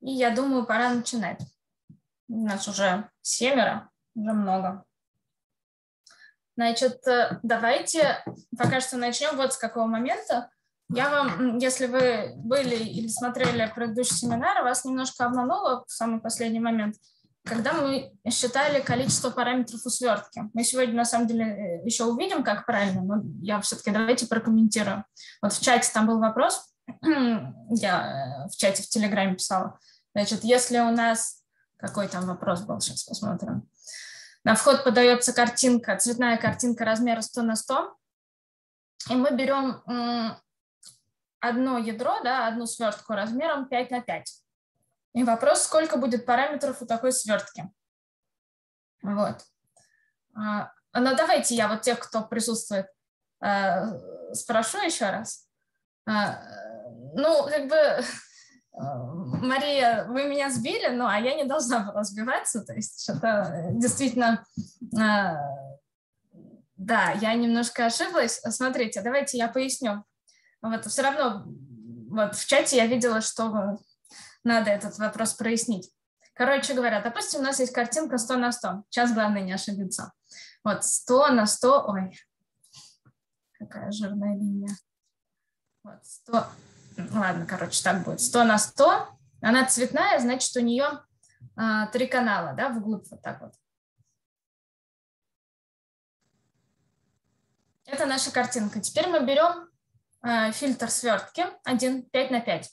И я думаю, пора начинать. У нас уже 7, уже много. Значит, давайте пока что начнем вот с какого момента. Я вам, если вы были или смотрели предыдущий семинар, вас немножко обманула в самый последний момент, когда мы считали количество параметров у свертки. Мы сегодня, на самом деле, еще увидим, как правильно, но я все-таки давайте прокомментирую. Вот в чате там был вопрос, я в чате в Телеграме писала. Значит, если у нас... Какой там вопрос был? Сейчас посмотрим. На вход подается картинка, цветная картинка размера 100 на 100, и мы берем одно ядро, да, одну свертку размером 5 на 5. И вопрос, сколько будет параметров у такой свертки. Вот. Но давайте я вот тех, кто присутствует, спрошу еще раз. Ну, как бы... Мария, вы меня сбили, ну, а я не должна была сбиваться, то есть что-то действительно, да, я немножко ошиблась. Смотрите, давайте я поясню. Вот все равно вот в чате я видела, что надо этот вопрос прояснить. Короче говоря, допустим, у нас есть картинка 100 на 100. Сейчас главное не ошибиться. Вот 100 на 100, ой, какая жирная линия. Вот 100. Ладно, короче, так будет. 100 на 100. Она цветная, значит, у нее 3 канала, да, вглубь вот так вот. Это наша картинка. Теперь мы берем фильтр свертки 5 на 5.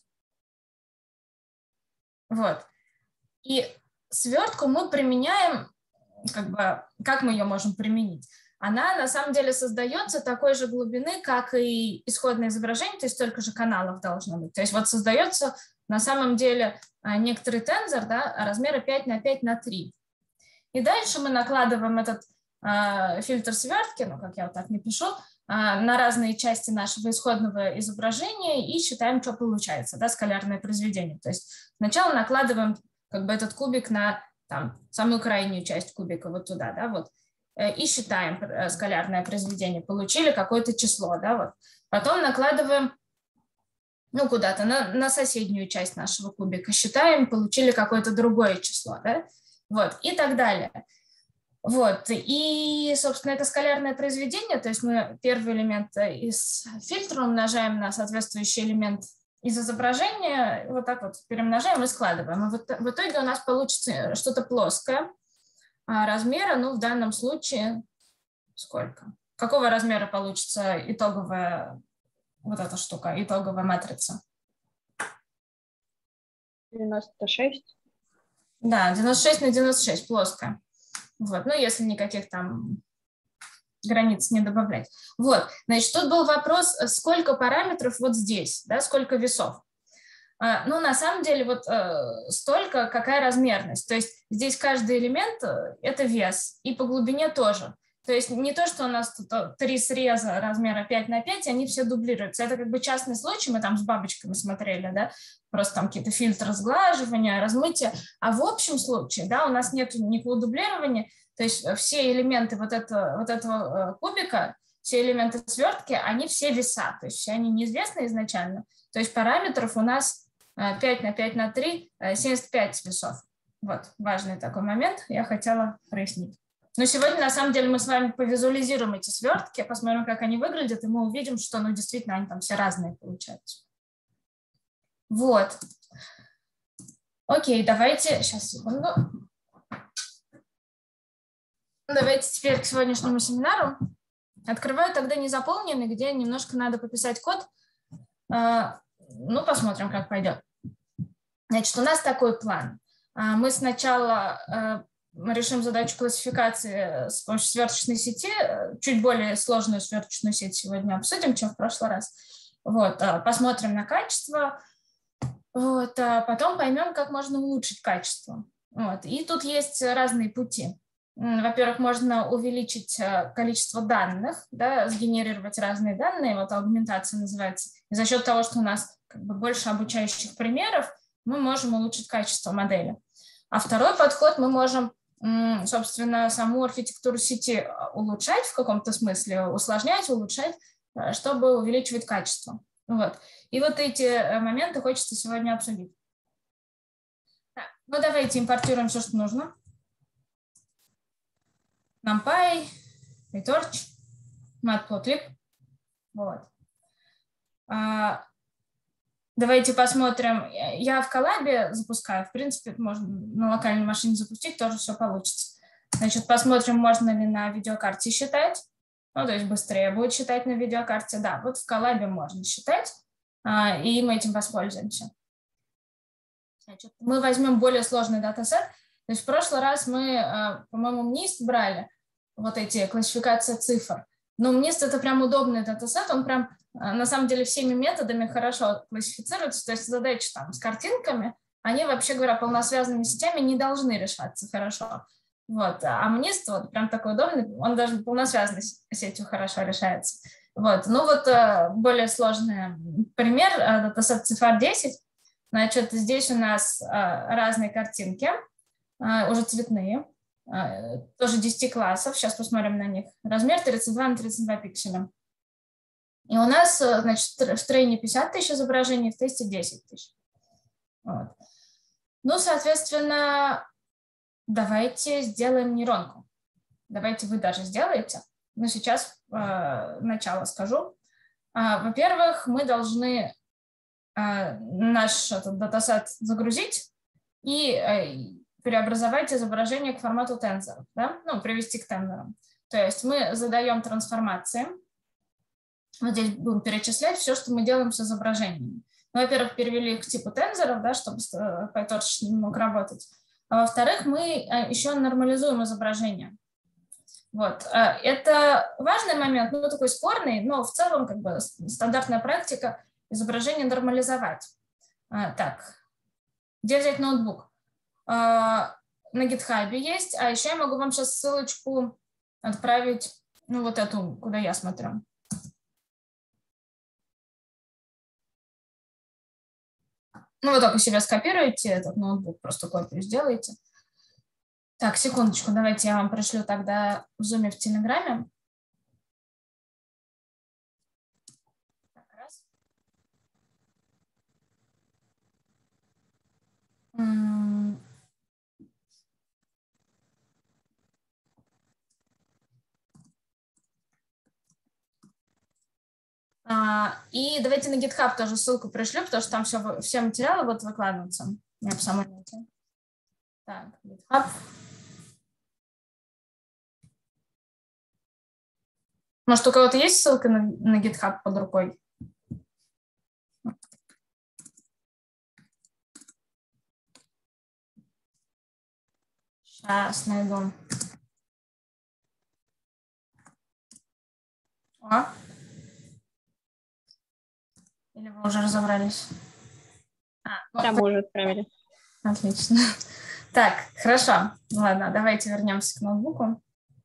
Вот. И свертку мы применяем, как мы ее можем применить? Она на самом деле создается такой же глубины, как и исходное изображение, то есть столько же каналов должно быть. То есть вот создается на самом деле некоторый тензор, да, размера 5 на 5 на 3. И дальше мы накладываем этот фильтр свертки, ну как я вот так не пишу, на разные части нашего исходного изображения и считаем, что получается, да, скалярное произведение. То есть сначала накладываем этот кубик на самую крайнюю часть кубика, вот туда, да, вот. И считаем скалярное произведение, получили какое-то число, да, вот. Потом накладываем, ну, куда-то на соседнюю часть нашего кубика, считаем, получили какое-то другое число, да, вот, и так далее. Вот, и, собственно, это скалярное произведение, то есть мы первый элемент из фильтра умножаем на соответствующий элемент из изображения, вот так вот перемножаем и складываем. И вот в итоге у нас получится что-то плоское, размера, ну, в данном случае сколько? Какого размера получится итоговая вот эта штука, итоговая матрица? 96. Да, 96 на 96, плоская. Вот, ну, если никаких там границ не добавлять. Вот, значит, тут был вопрос, сколько параметров вот здесь, да, сколько весов. Ну, на самом деле, вот столько, какая размерность. То есть здесь каждый элемент – это вес, и по глубине тоже. То есть не то, что у нас тут 3 среза размера 5 на 5, они все дублируются. Это частный случай, мы там с бабочками смотрели, да, просто там какие-то фильтры сглаживания, размытия. А в общем случае, да, у нас нет никакого дублирования, то есть все элементы вот этого кубика, все элементы свертки, они все веса, то есть все они неизвестны изначально. То есть параметров у нас 5 на 5 на 3, 75 весов. Вот, важный такой момент, я хотела прояснить. Но сегодня, на самом деле, мы с вами повизуализируем эти свертки, посмотрим, как они выглядят, и мы увидим, что, ну, действительно, они там все разные получаются. Вот. Окей, давайте, сейчас, секунду. Давайте теперь к сегодняшнему семинару. Открываю тогда незаполненный, где немножко надо пописать код. Ну, посмотрим, как пойдет. Значит, у нас такой план. Мы сначала решим задачу классификации с помощью сверточной сети. Чуть более сложную сверточную сеть сегодня обсудим, чем в прошлый раз. Вот, посмотрим на качество. Вот, потом поймем, как можно улучшить качество. Вот, и тут есть разные пути. Во-первых, можно увеличить количество данных, да, сгенерировать разные данные, вот аугментация называется. И за счет того, что у нас больше обучающих примеров, мы можем улучшить качество модели. А второй подход, мы можем, собственно, саму архитектуру сети улучшать в каком-то смысле, усложнять, улучшать, чтобы увеличивать качество. Вот. И вот эти моменты хочется сегодня обсудить. Ну, давайте импортируем все, что нужно. NumPy, PyTorch, Matplotlib. Вот. Давайте посмотрим. Я в коллабе запускаю. В принципе, можно на локальной машине запустить, тоже все получится. Значит, посмотрим, можно ли на видеокарте считать. Ну, то есть быстрее будет считать на видеокарте. Да, вот в коллабе можно считать, и мы этим воспользуемся. Значит, мы возьмем более сложный датасет. То есть в прошлый раз мы, по-моему, MNIST брали вот эти классификации цифр. Но MNIST — это прям удобный датасет, он прям на самом деле всеми методами хорошо классифицируется. То есть задачи там с картинками, они, вообще говоря, полносвязанными сетями не должны решаться хорошо. Вот. А MNIST вот прям такой удобный, он даже полносвязанной сетью хорошо решается. Вот. Ну вот более сложный пример, датасет цифр 10. Значит, здесь у нас разные картинки, уже цветные, тоже 10 классов. Сейчас посмотрим на них. Размер 32 на 32 пикселя. И у нас, значит, в трейне 50 тысяч изображений, в тесте 10 тысяч. Вот. Ну, соответственно, давайте сделаем нейронку. Давайте вы даже сделаете. Но сейчас начало скажу. Во-первых, мы должны наш этот датасет загрузить и преобразовать изображение к формату тензоров, да? Ну, привести к тензорам. То есть мы задаем трансформации. Вот здесь будем перечислять все, что мы делаем с изображениями. Ну, во-первых, перевели их к типу тензоров, да, чтобы PyTorch не мог работать. А во-вторых, мы еще нормализуем изображение. Вот. Это важный момент, ну, такой спорный, но в целом как бы стандартная практика изображение нормализовать. Так, где взять ноутбук? На GitHub есть, а еще я могу вам сейчас ссылочку отправить, ну, вот эту, куда я смотрю. Ну, вы только себе скопируете этот ноутбук, просто копию сделаете. Так, секундочку, давайте я вам пришлю тогда в Zoom в Телеграме. Так, раз. И давайте на GitHub тоже ссылку пришлю, потому что там все материалы будут выкладываться. Я в самой ноте. Так, GitHub. Может, у кого-то есть ссылка на GitHub под рукой? Сейчас найду. О. Или вы уже разобрались? Да, мы уже отправили. Отлично. Так, хорошо. Ладно, давайте вернемся к ноутбуку.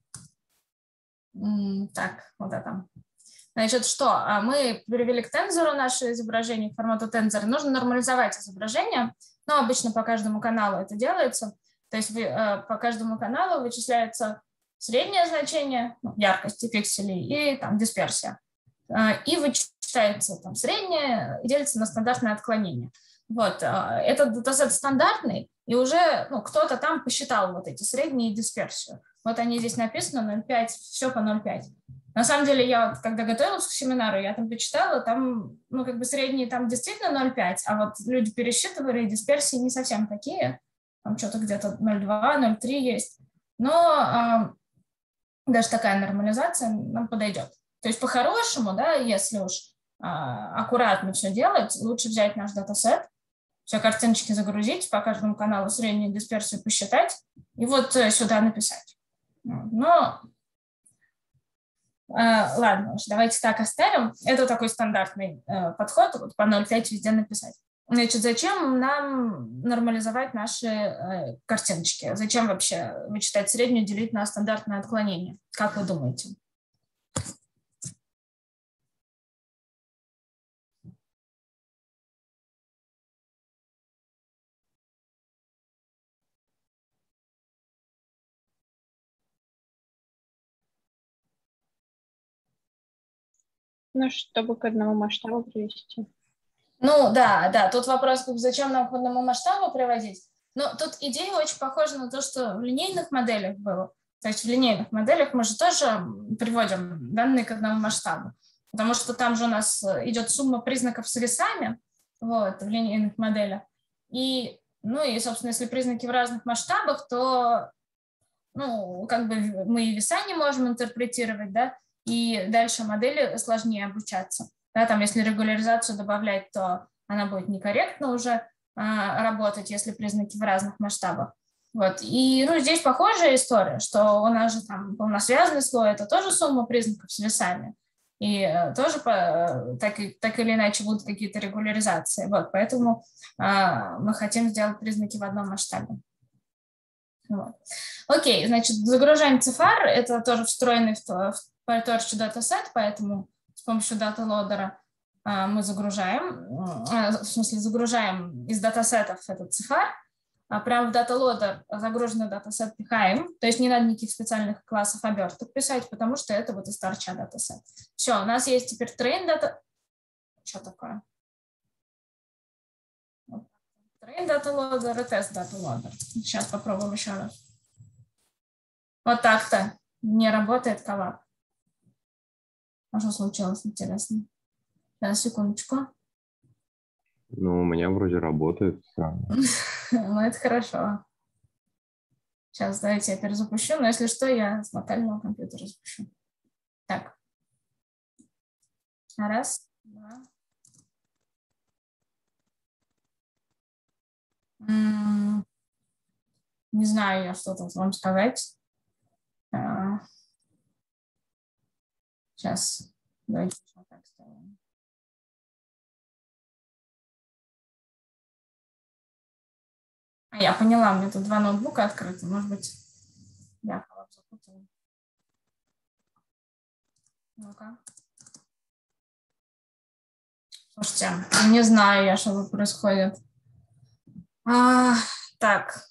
Так, вот это. Значит, что? Мы перевели к тензору наше изображение, к формату тензора. Нужно нормализовать изображение. Но обычно по каждому каналу это делается. То есть по каждому каналу вычисляется среднее значение, ну, яркости пикселей и там дисперсия. И вычисляется там среднее и делится на стандартное отклонение. Вот. Этот датасет стандартный, и уже кто-то там посчитал вот эти средние и дисперсию. Вот они здесь написаны 0,5, все по 0,5. На самом деле, я вот, когда готовилась к семинару, я там почитала, там, как бы средние там действительно 0,5, а вот люди пересчитывали, и дисперсии не совсем такие, там что-то где-то 0,2, 0,3 есть. Но даже такая нормализация нам подойдет. То есть по-хорошему, да, если уж аккуратно все делать, лучше взять наш датасет, все картиночки загрузить, по каждому каналу среднюю дисперсию посчитать и вот сюда написать. Но ладно уж, давайте так оставим. Это такой стандартный подход, вот по 0,5 везде написать. Значит, зачем нам нормализовать наши картиночки? Зачем вообще вычитать среднюю, делить на стандартное отклонение? Как вы думаете? Ну, чтобы к одному масштабу привести. Ну, да, тут вопрос, зачем нам к одному масштабу приводить? Но тут идея очень похожа на то, что в линейных моделях было. То есть в линейных моделях мы же тоже приводим данные к одному масштабу, потому что там же у нас идет сумма признаков с весами, вот, в линейных моделях. И, собственно, если признаки в разных масштабах, то, как бы мы и веса не можем интерпретировать, да, и дальше модели сложнее обучаться. Да, там, если регуляризацию добавлять, то она будет некорректно уже работать, если признаки в разных масштабах. Вот. И здесь похожая история, что у нас же там полносвязанный слой, это тоже сумма признаков с весами. И тоже так или иначе будут какие-то регуляризации. Вот. Поэтому мы хотим сделать признаки в одном масштабе. Вот. Окей, значит, загружаем CIFAR, это тоже встроенный в PyTorch датасет, поэтому с помощью даталодера мы загружаем из датасетов этот CIFAR, прямо в даталодер загруженный датасет пихаем, то есть не надо никаких специальных классов оберток писать, потому что это вот из торча датасет. Все, у нас есть теперь train дата... Что такое? Train даталодер и тест даталодер. Сейчас попробуем еще раз. Вот так-то не работает коллаб. А что случилось, интересно? Сейчас, секундочку. Ну, у меня вроде работает. Ну, это хорошо. Сейчас, давайте я перезапущу, но если что, я с локального компьютера запущу. Так. Раз, два. Не знаю я, что тут вам сказать. Сейчас, давайте вот так сделаем. Я поняла, у меня тут два ноутбука открыты. Может быть, я коллапс запутала. Ну-ка. Слушайте, не знаю я, что тут происходит. Так.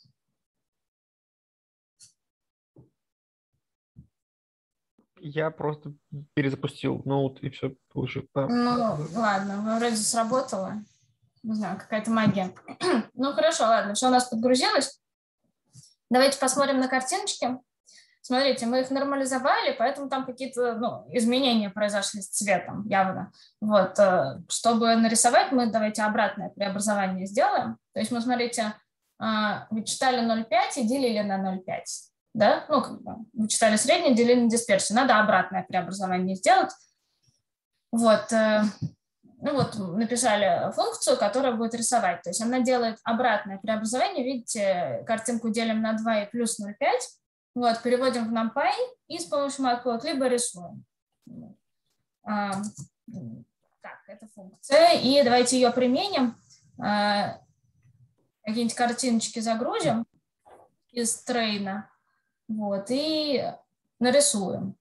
Я просто перезапустил ноут, и все получил. Ну, ладно, вроде сработало. Не знаю, какая-то магия. Ну, хорошо, ладно, все у нас подгрузилось. Давайте посмотрим на картиночки. Смотрите, мы их нормализовали, поэтому там какие-то изменения произошли с цветом явно. Вот, чтобы нарисовать, мы давайте обратное преобразование сделаем. То есть мы, смотрите, вычитали 0,5 и делили на 0,5. Да? Вычитали среднее, делили на дисперсию. Надо обратное преобразование сделать. Вот. Написали функцию, которая будет рисовать. То есть она делает обратное преобразование. Видите, картинку делим на 2 и плюс 0,5. Вот, переводим в NumPy и с помощью matplotlib рисуем. Так, это функция. И давайте ее применим. Какие-нибудь картиночки загрузим из трейна. Вот, и нарисуем.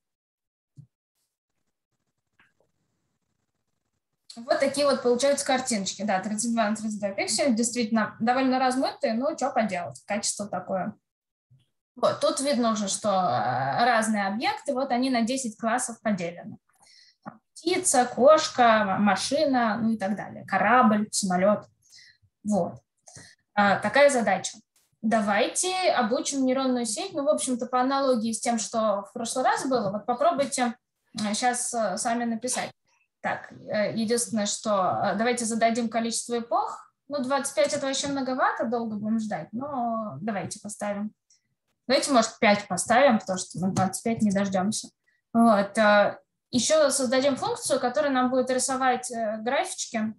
Вот такие вот получаются картиночки. Да, 32 на 32 пикселей. Действительно, довольно размытые, но что поделать. Качество такое. Вот, тут видно уже, что разные объекты, вот они на 10 классов поделены. Птица, кошка, машина, и так далее. Корабль, самолет. Вот. Такая задача. Давайте обучим нейронную сеть. В общем-то, по аналогии с тем, что в прошлый раз было, вот попробуйте сейчас сами написать. Так, единственное, что давайте зададим количество эпох. 25 это вообще многовато, долго будем ждать, но давайте поставим. Давайте, может, 5 поставим, потому что мы 25 не дождемся. Вот. Еще создадим функцию, которая нам будет рисовать графички.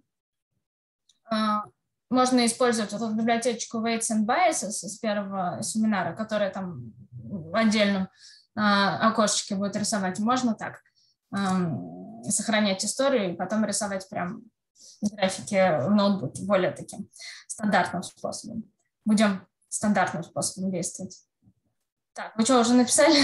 Можно использовать вот эту библиотечку Weights and Biases из первого семинара, которая там в отдельном окошечке будет рисовать. Можно так сохранять историю и потом рисовать прям графики в ноутбуке более таким стандартным способом. Будем стандартным способом действовать. Так, вы что, уже написали?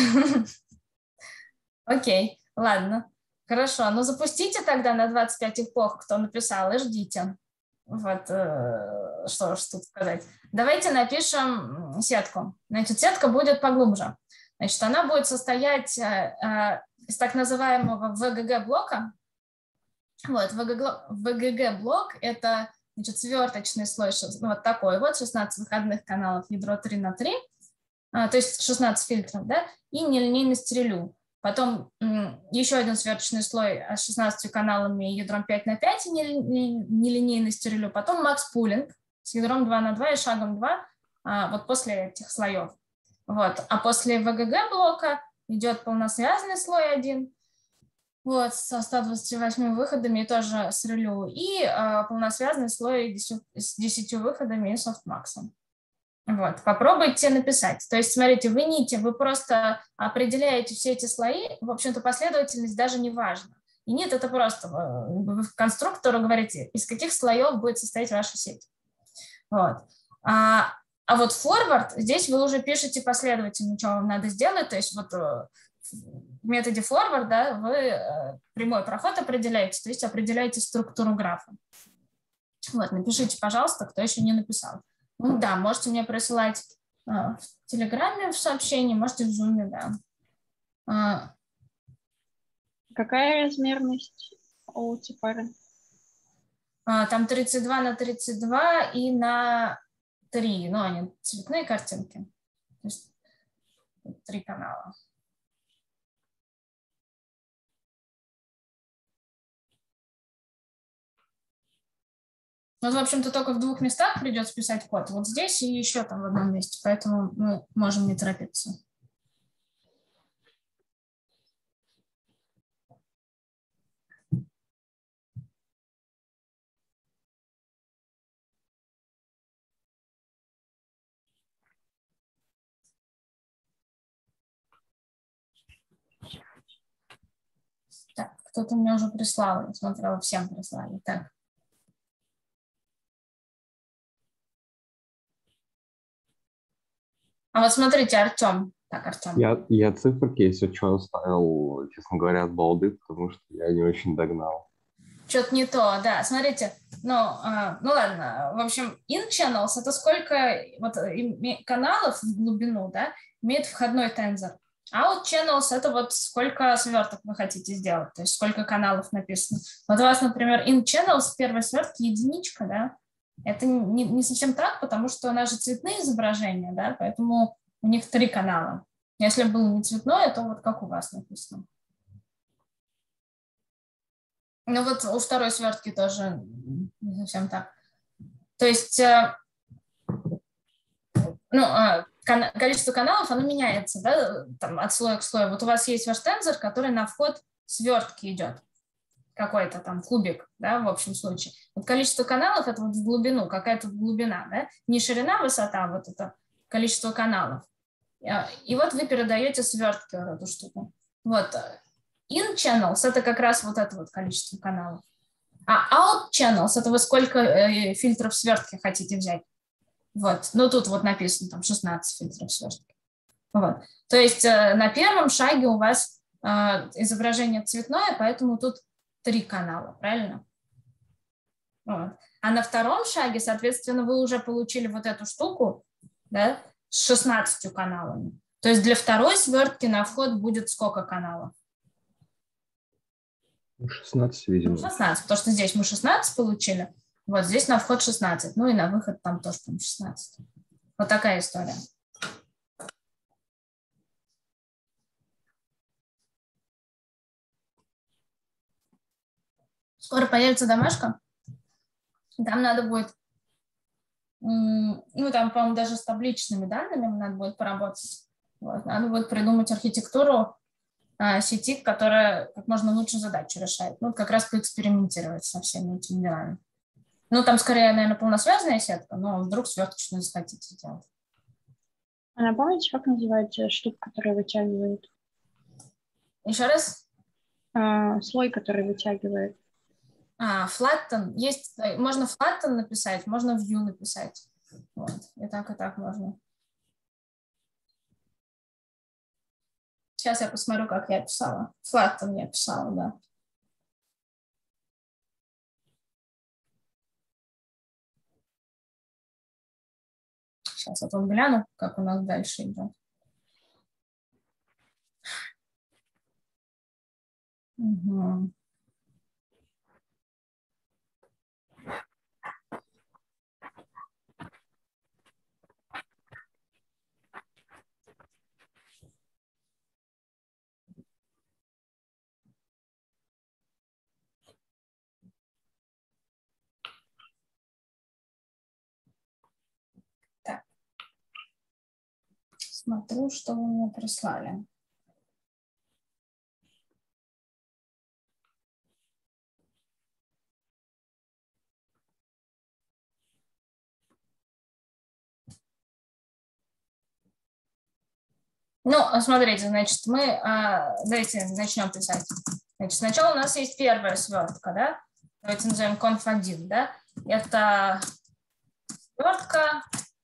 Окей, ладно. Хорошо, запустите тогда на 25 эпох, кто написал, и ждите. Вот, что уж тут сказать. Давайте напишем сетку. Значит, сетка будет поглубже. Значит, она будет состоять из так называемого VGG-блока. Вот, VGG-блок – это Значит, сверточный слой, ну, вот такой вот, 16 выходных каналов, ядро 3 на 3, то есть 16 фильтров, да, и нелинейный стерилю. Потом еще один сверточный слой с 16 каналами и ядром 5 на 5 и нелинейный стерилю. Потом макс-пулинг с ядром 2 на 2 и шагом 2, вот после этих слоев. Вот. А после ВГГ блока идет полносвязанный слой 1, вот, со 128 выходами и тоже с релю, и полносвязанный слой с 10 выходами и софтмаксом. Вот, попробуйте написать. То есть, смотрите, вы просто определяете все эти слои, в общем-то, последовательность даже не важна. И нет, это просто вы конструктору говорите, из каких слоев будет состоять ваша сеть. Вот. А вот forward, здесь вы уже пишете последовательно, что вам надо сделать, то есть вот в методе forward, да, вы прямой проход определяете, то есть определяете структуру графа. Вот, напишите, пожалуйста, кто еще не написал. Ну да, можете мне присылать в Телеграме в сообщении, можете в Зуме, да. Какая размерность у цифры? Там 32 на 32 и на 3, ну они цветные картинки. То есть 3 канала. Ну, в общем-то, только в 2 местах придется писать код. Вот здесь и еще там в одном месте, поэтому мы можем не торопиться. Так, кто-то мне уже прислал, я смотрела, всем прислали. Так. А вот смотрите, Артем. Так, Артем. Я циферки, если что, ставил, честно говоря, от балды, потому что я не очень догнал. Что-то не то, да. Смотрите, ну ладно. В общем, in channels — это сколько вот каналов в глубину, да, имеет входной тензор. Out channels — это вот сколько сверток вы хотите сделать, то есть сколько каналов написано. Вот у вас, например, in channels в первой свертке единичка, да. Это не совсем так, потому что у нас же цветные изображения, да, поэтому у них 3 канала. Если было не цветное, то вот как у вас написано. Ну вот у второй свертки тоже не совсем так. То есть количество каналов, оно меняется, да, там, от слоя к слою. Вот у вас есть ваш тензор, который на вход свертки идет. Какой-то там кубик, да, в общем случае. Вот количество каналов — это вот в глубину, какая-то глубина, да, не ширина, высота, а вот это количество каналов. И вот вы передаете свертки в эту штуку. Вот. In channels — это как раз вот это вот количество каналов. А out channels — это вы сколько фильтров свертки хотите взять. Вот. Ну, тут вот написано там 16 фильтров свертки. Вот. То есть на первом шаге у вас изображение цветное, поэтому тут 3 канала, правильно? Вот. А на втором шаге, соответственно, вы уже получили вот эту штуку, да, с 16 каналами. То есть для второй свертки на вход будет сколько каналов? 16, видимо. 16, потому что здесь мы 16 получили, вот здесь на вход 16, ну и на выход там тоже там 16. Вот такая история. Скоро появится домашка. Там надо будет, ну там, по-моему, даже с табличными данными надо будет поработать. Вот. Надо будет придумать архитектуру сети, которая как можно лучше задачу решает. Ну, как раз поэкспериментировать со всеми этими делами. Ну, там скорее, наверное, полносвязанная сетка, но вдруг сверточную захотите сделать. А напомните, как называется штука, которая вытягивает? Еще раз? Слой, который вытягивает. Flatten. Есть, можно flatten написать, можно view написать. Вот. И так можно. Сейчас я посмотрю, как я писала. Flatten я писала, да. Сейчас я тут гляну, как у нас дальше идет. Угу. Смотрю, что вы мне прислали. Ну, смотрите, значит, давайте начнем писать. Значит, сначала у нас есть первая свертка, да? Давайте назовем conf1, да? Это свертка,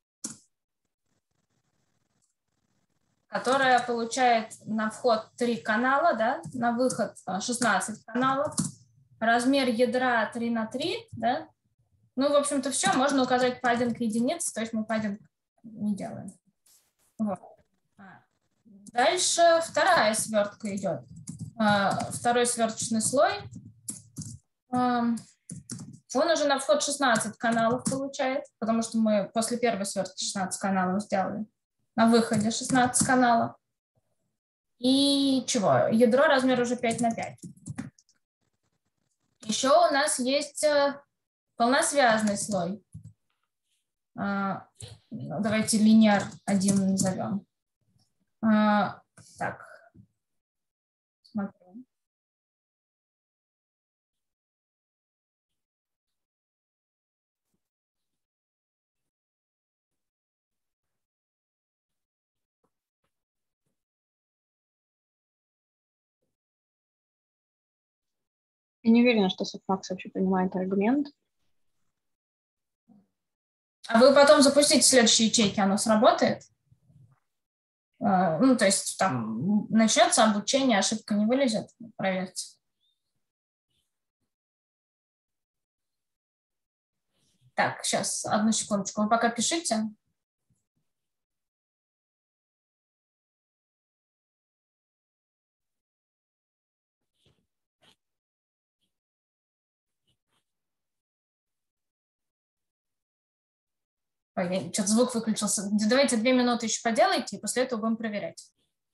которая получает на вход 3 канала, да? На выход 16 каналов. Размер ядра 3 на 3, да? Ну, в общем-то, все. Можно указать паддинг единиц, то есть мы паддинг не делаем. Вот. Дальше вторая свертка идет. Второй сверточный слой. Он уже на вход 16 каналов получает, потому что мы после первой свертки 16 каналов сделали. На выходе 16 каналов. И чего? Ядро размер уже 5 на 5. Еще у нас есть полносвязный слой. Давайте линейр 1 назовем. Так, смотрим. Я не уверена, что Softmax вообще понимает аргумент. А вы потом запустите следующие ячейки, оно сработает? Ну, то есть там начнется обучение, ошибка не вылезет, проверьте. Так, сейчас, одну секундочку, вы пока пишите. Ой, что-то звук выключился. Давайте 2 минуты еще поделайте, и после этого будем проверять.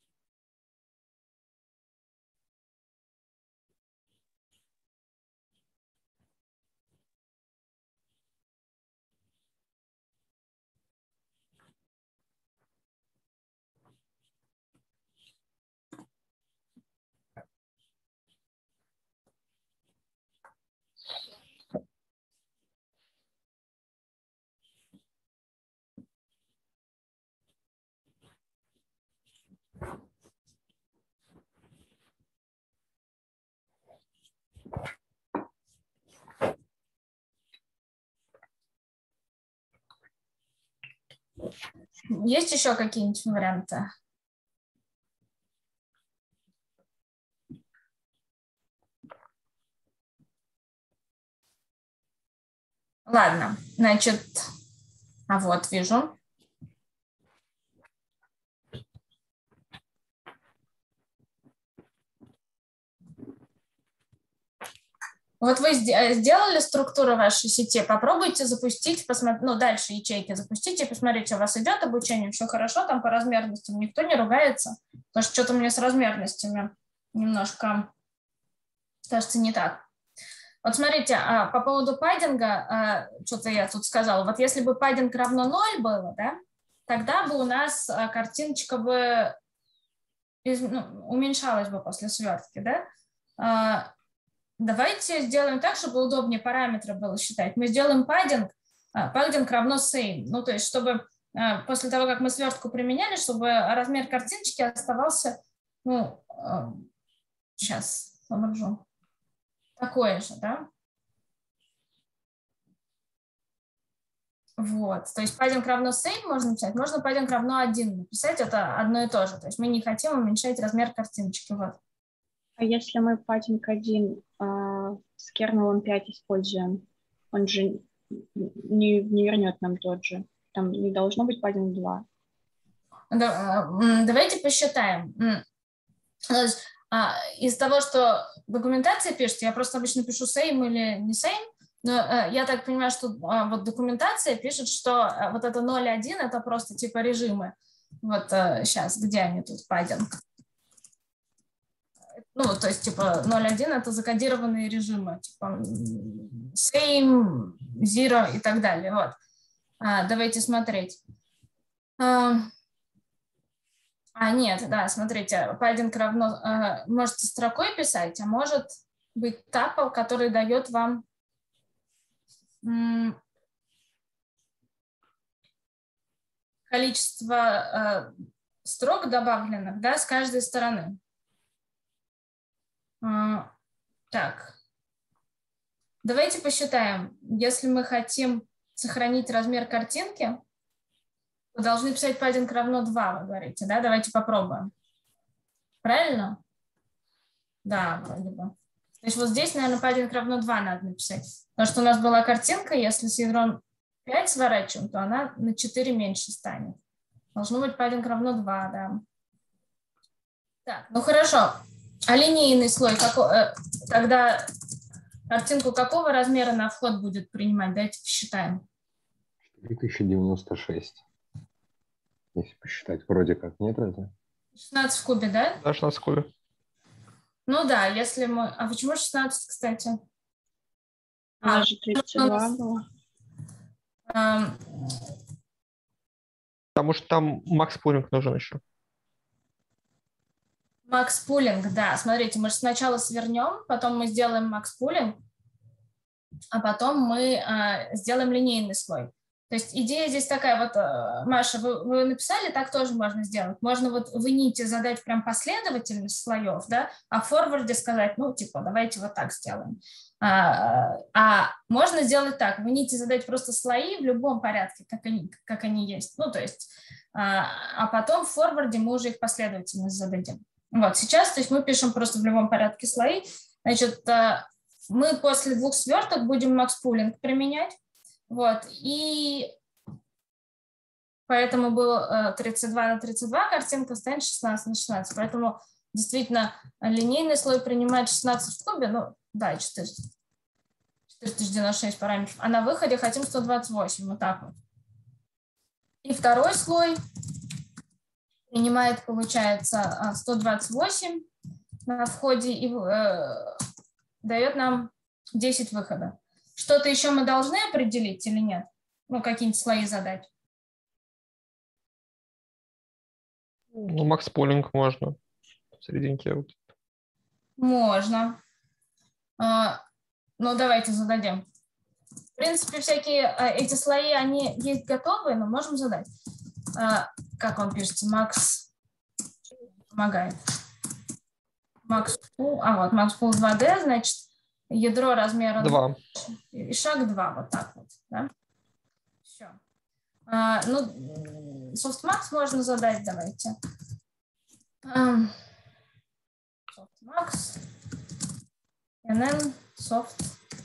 Есть еще какие-нибудь варианты? Ладно, значит, вот вижу. Вот вы сделали структуру вашей сети, попробуйте запустить, ну, дальше ячейки запустите, посмотрите, у вас идет обучение, все хорошо, там по размерностям никто не ругается, потому что что-то мне с размерностями немножко, кажется, не так. Вот смотрите, по поводу паддинга, что-то я тут сказала, вот если бы паддинг равно 0 было, да, тогда бы у нас картиночка бы уменьшалась бы после свертки, да. Давайте сделаем так, чтобы удобнее параметры было считать. Мы сделаем паддинг равно same. Ну, то есть, чтобы после того, как мы свертку применяли, чтобы размер картиночки оставался, ну, сейчас соображу, такой же, да? Вот, то есть паддинг равно same можно написать, можно паддинг равно 1 написать, это одно и то же. То есть мы не хотим уменьшать размер картиночки, вот. А если мы паддинг 1 с kernel 5 используем, он же не вернет нам тот же. Там не должно быть паддинг 2. Давайте посчитаем. Из того, что документация пишет, я просто обычно пишу same или не same, но я так понимаю, что вот документация пишет, что вот это 0.1 это просто типа режимы. Вот сейчас, где они тут, паддинг? Ну, то есть, типа, 0.1 это закодированные режимы, типа same, zero и так далее. Вот. Давайте смотреть. Нет, да, смотрите, padding равно, можете строкой писать, а может быть tuple, который дает вам количество строк добавленных, да, с каждой стороны. Так, давайте посчитаем. Если мы хотим сохранить размер картинки, то должны писать padding равно 2, вы говорите, да? Давайте попробуем. Правильно? Да, вроде бы. То есть вот здесь, наверное, padding равно 2 надо написать. Потому что у нас была картинка, если с ядром 5 сворачиваем, то она на 4 меньше станет. Должно быть padding равно 2, да. Так, ну хорошо. А линейный слой, тогда картинку какого размера на вход будет принимать? Давайте посчитаем. 4096. Если посчитать, вроде как, нет разве? 16 в кубе, да? Да, 16 в кубе. Ну да, если мы... А почему 16, кстати? У нас же 32 было. Потому что там макс-пулинг нужен еще. Макс-пулинг, да. Смотрите, мы же сначала свернем, потом мы сделаем макс-пулинг, а потом мы сделаем линейный слой. То есть идея здесь такая, вот, Маша, вы написали, так тоже можно сделать. Можно вот в init задать прям последовательность слоев, да, а в форварде сказать, ну, типа, давайте вот так сделаем. А можно сделать так, в init задать просто слои в любом порядке, как они есть. Ну, то есть, а потом в форварде мы уже их последовательность зададим. Вот, сейчас, то есть мы пишем просто в любом порядке слои. Значит, мы после 2 сверток будем макс-пулинг применять. Вот, и поэтому было 32 на 32 картинка, станет 16 на 16. Поэтому действительно линейный слой принимает 16 в кубе, ну да, 496 параметров, а на выходе хотим 128, вот так вот. И второй слой принимает, получается, 128 на входе и дает нам 10 выхода. Что-то еще мы должны определить или нет? Ну, какие-нибудь слои задать? Ну, макс-пулинг можно в серединке. Вот. Можно. Ну, давайте зададим. В принципе, всякие эти слои, они есть готовые, но можем задать. Как он пишется? Макс помогает. Макс-пул. Вот, макс-пул 2D, значит, ядро размера 2. И шаг 2, вот так вот. Да? Все. Ну, softmax можно задать, давайте. Softmax. NN, soft.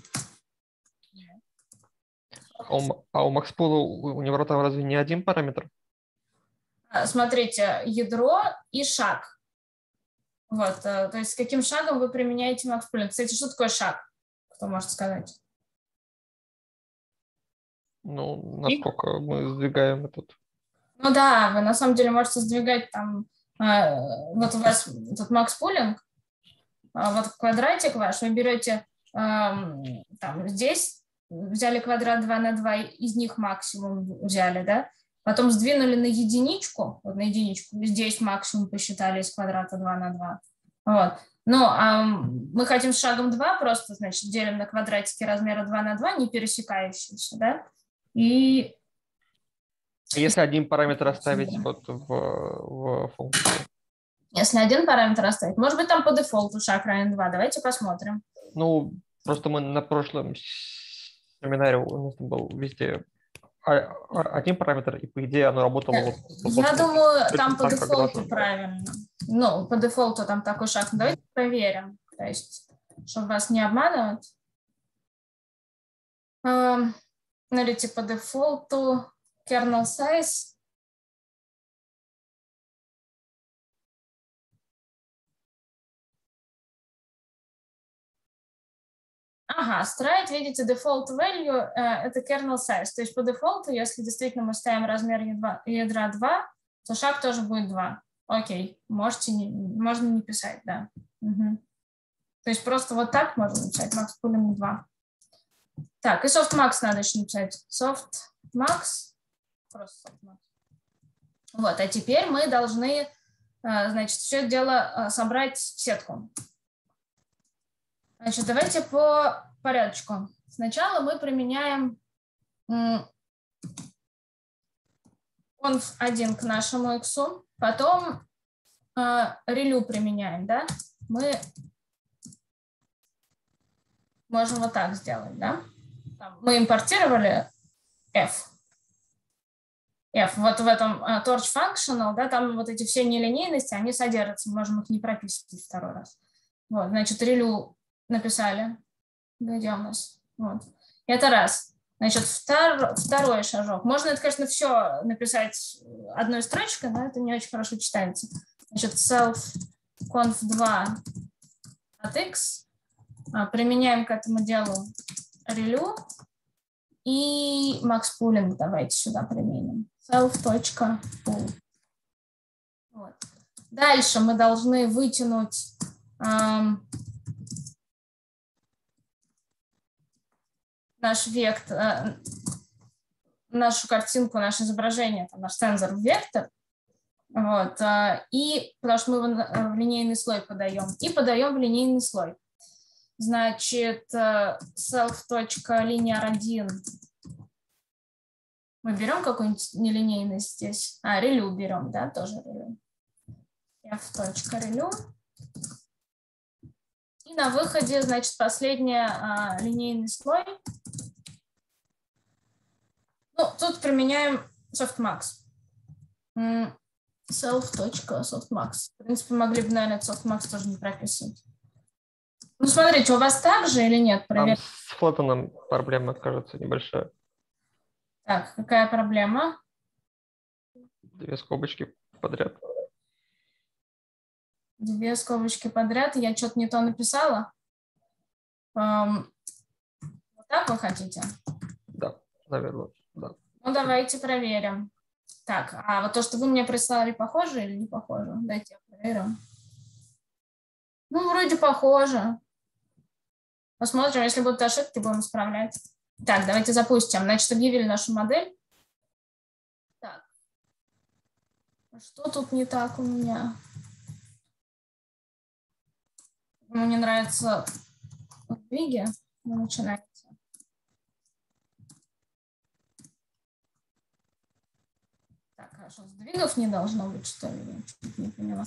А у макс-пула у него там разве не один параметр? Смотрите, ядро и шаг. Вот, то есть с каким шагом вы применяете макс-пулинг. Кстати, что такое шаг? Кто может сказать? Ну, насколько мы сдвигаем этот... Ну да, вы на самом деле можете сдвигать там, вот у вас тут макс-пулинг, вот квадратик ваш, вы берете там здесь, взяли квадрат 2 на 2, из них максимум взяли, да, потом сдвинули на единичку, вот на единичку, здесь максимум посчитали из квадрата 2 на 2, вот. Ну, мы хотим с шагом 2 просто, значит, делим на квадратики размера 2 на 2, не пересекающиеся, да, и... Если один параметр оставить вот в функции? Если один параметр оставить, может быть, там по дефолту шаг равен 2, давайте посмотрим. Ну, просто мы на прошлом семинаре у нас был везде один параметр, и по идее оно работало... Я думаю, там по дефолту правильно. Ну, по дефолту там такой шаг. Давайте проверим, то есть, чтобы вас не обманывать. Смотрите, по дефолту kernel size. Ага, stride, видите, default value это kernel size. То есть по дефолту, если действительно мы ставим размер ядра 2, то шаг тоже будет 2. Окей, можно не писать, да. Угу. То есть просто вот так можно написать, max pooling 2. Так, и softmax надо еще написать. Softmax. Просто softmax. Вот, а теперь мы должны значит, все это дело собрать в сетку. Значит, давайте по порядочку. Сначала мы применяем conf1 к нашему x, потом релю применяем, да? Мы можем вот так сделать, да? Мы импортировали f. Вот в этом torch functional, да, там вот эти все нелинейности, они содержатся, мы можем их не прописывать второй раз. Вот, значит, релю написали, где у нас, вот. Это раз. Значит, второй шажок. Можно это, конечно, все написать одной строчкой, но это не очень хорошо читается. Значит, self-conf2 от x. Применяем к этому делу релю. И max pooling давайте сюда применим. Self.pool. Вот. Дальше мы должны вытянуть наш вектор, нашу картинку, наше изображение, там, наш сенсор в вектор. Вот, и потому что мы его в линейный слой подаем. И подаем в линейный слой. Значит, self.linear1. Мы берем какую-нибудь нелинейность здесь. Релю берем, да, тоже релю. f.релю. И на выходе, значит, последний линейный слой. Ну, тут применяем softmax. Self.softmax. В принципе, могли бы, наверное, softmax тоже не прописывать. Ну, смотрите, у вас так же или нет? Там с флотоном проблема, кажется, небольшая. Так, какая проблема? 2 скобочки подряд. 2 скобочки подряд. Я что-то не то написала. Вот так вы хотите? Да, наверное, да. Ну, давайте проверим. Так, а вот то, что вы мне прислали, похоже или не похоже? Дайте я проверю. Ну, вроде похоже. Посмотрим, если будут ошибки, будем исправлять. Так, давайте запустим. Значит, объявили нашу модель. Так. Что тут не так у меня? Ему не нравится сдвиги. Начинается. Так, хорошо. Сдвигов не должно быть, что ли? Я чуть не поняла.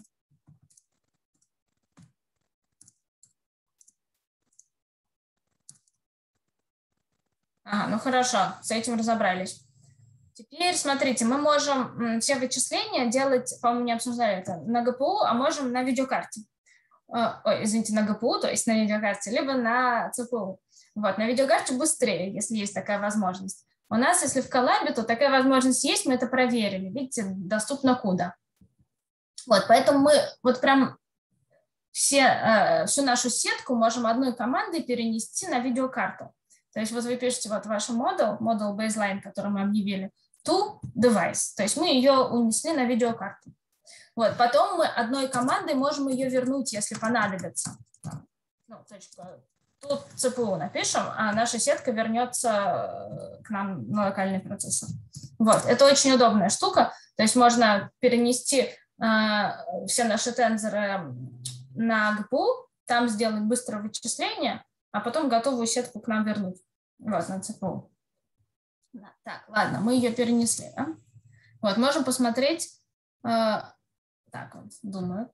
Ага, ну хорошо, с этим разобрались. Теперь, смотрите, мы можем все вычисления делать, по-моему, не обсуждали это, на ГПУ, а можем на видеокарте. Ой, извините, на ГПУ, то есть на видеокарте, либо на ЦПУ. Вот, на видеокарте быстрее, если есть такая возможность. У нас, если в коллабе, то такая возможность есть, мы это проверили. Видите, доступно куда. Вот, поэтому мы вот прям всю нашу сетку можем одной командой перенести на видеокарту. То есть вот вы пишете вот ваш model baseline, который мы объявили, to device. То есть мы ее унесли на видеокарту. Вот, потом мы одной командой можем ее вернуть, если понадобится. Ну, точка. Тут ЦПУ напишем, а наша сетка вернется к нам на локальный процессор. Вот, это очень удобная штука. То есть можно перенести все наши тензоры на ГПУ, там сделать быстрое вычисление, а потом готовую сетку к нам вернуть. Вот, на ЦПУ. Так, ладно, мы ее перенесли. Да? Вот, можем посмотреть. Так вот, думаю.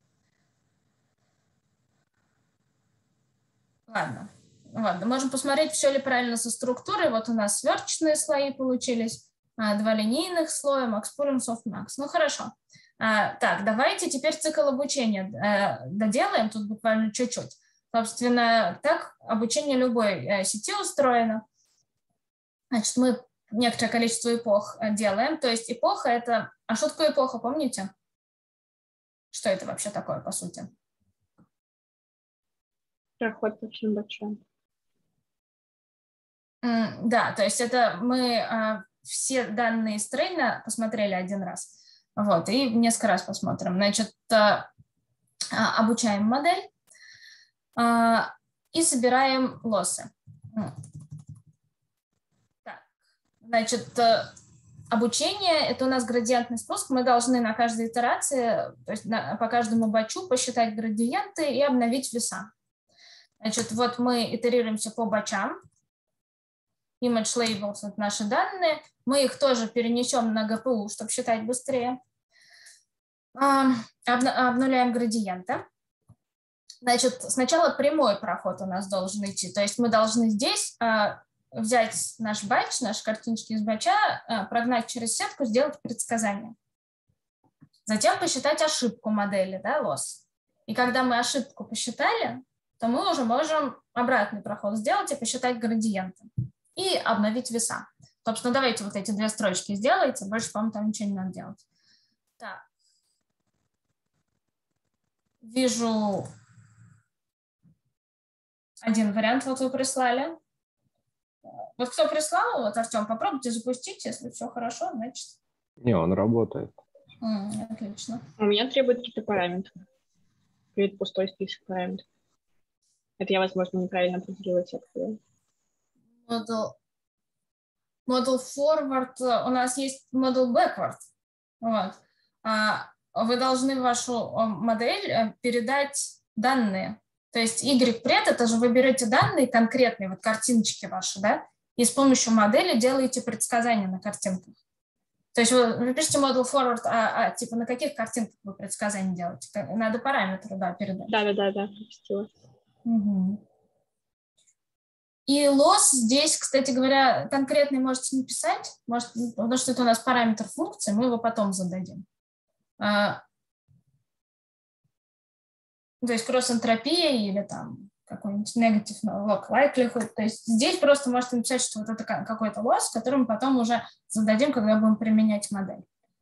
Ладно, можем посмотреть, все ли правильно со структурой. Вот у нас сверточные слои получились, 2 линейных слоя, max pooling, softmax. Ну, хорошо. Так, давайте теперь цикл обучения доделаем, тут буквально чуть-чуть. Собственно, так обучение любой сети устроено. Значит, мы некоторое количество эпох делаем. То есть эпоха – это… А что такое эпоха, помните? Что это вообще такое, по сути? Проход очень большой. Да, то есть это мы все данные с трейна посмотрели один раз. Вот, и несколько раз посмотрим. Значит, обучаем модель и собираем лоссы. Так, значит, обучение – это у нас градиентный спуск. Мы должны на каждой итерации, то есть по каждому бачу посчитать градиенты и обновить веса. Значит, вот мы итерируемся по бачам. Image labels – это наши данные. Мы их тоже перенесем на GPU, чтобы считать быстрее. Обнуляем градиенты. Значит, сначала прямой проход у нас должен идти. То есть мы должны здесь взять наш батч, наши картиночки из бача, прогнать через сетку, сделать предсказание. Затем посчитать ошибку модели, да, loss. И когда мы ошибку посчитали, то мы уже можем обратный проход сделать и посчитать градиенты. И обновить веса. Собственно, давайте вот эти две строчки сделайте. Больше, по-моему, там ничего не надо делать. Так. Вижу один вариант, вот вы прислали. Вот кто прислал, вот, Артем, попробуйте запустить, если все хорошо, значит. Не, он работает. Отлично. У меня требует какие-то параметры. Перед пустой список параметров. Это я, возможно, неправильно определила секцию. Model forward, у нас есть model backward. Вот. Вы должны в вашу модель передать данные. То есть Y-пред, это же вы берете данные конкретные, вот картиночки ваши, да, и с помощью модели делаете предсказания на картинках. То есть вы пишете model forward, типа на каких картинках вы предсказания делаете? Надо параметры, да, передать. Да, пропустила. Угу. И loss здесь, кстати говоря, конкретный можете не писать, потому что это у нас параметр функции, мы его потом зададим. То есть кросс-энтропия или там какой-нибудь negative log likelihood. То есть здесь просто можете написать, что вот это какой-то loss, который мы потом уже зададим, когда будем применять модель.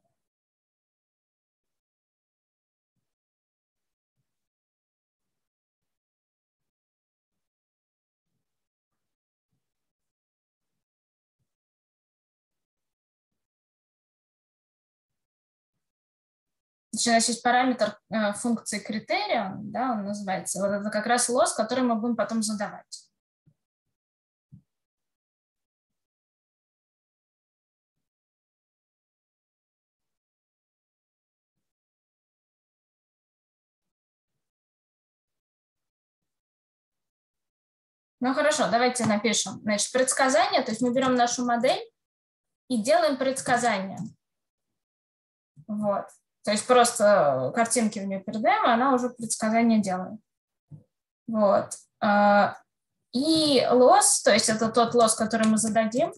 У нас есть параметр функции критерия, да, он называется. Вот это как раз loss, который мы будем потом задавать. Ну хорошо, давайте напишем. Значит, предсказание, то есть мы берем нашу модель и делаем предсказание. Вот. То есть просто картинки в нее передаем, и она уже предсказание делает. Вот. И loss, то есть это тот loss, который мы зададим.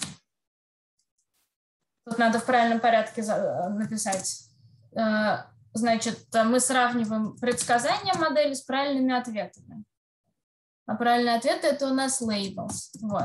Тут надо в правильном порядке написать. Значит, мы сравниваем предсказания модели с правильными ответами. А правильные ответы – это у нас labels. Вот.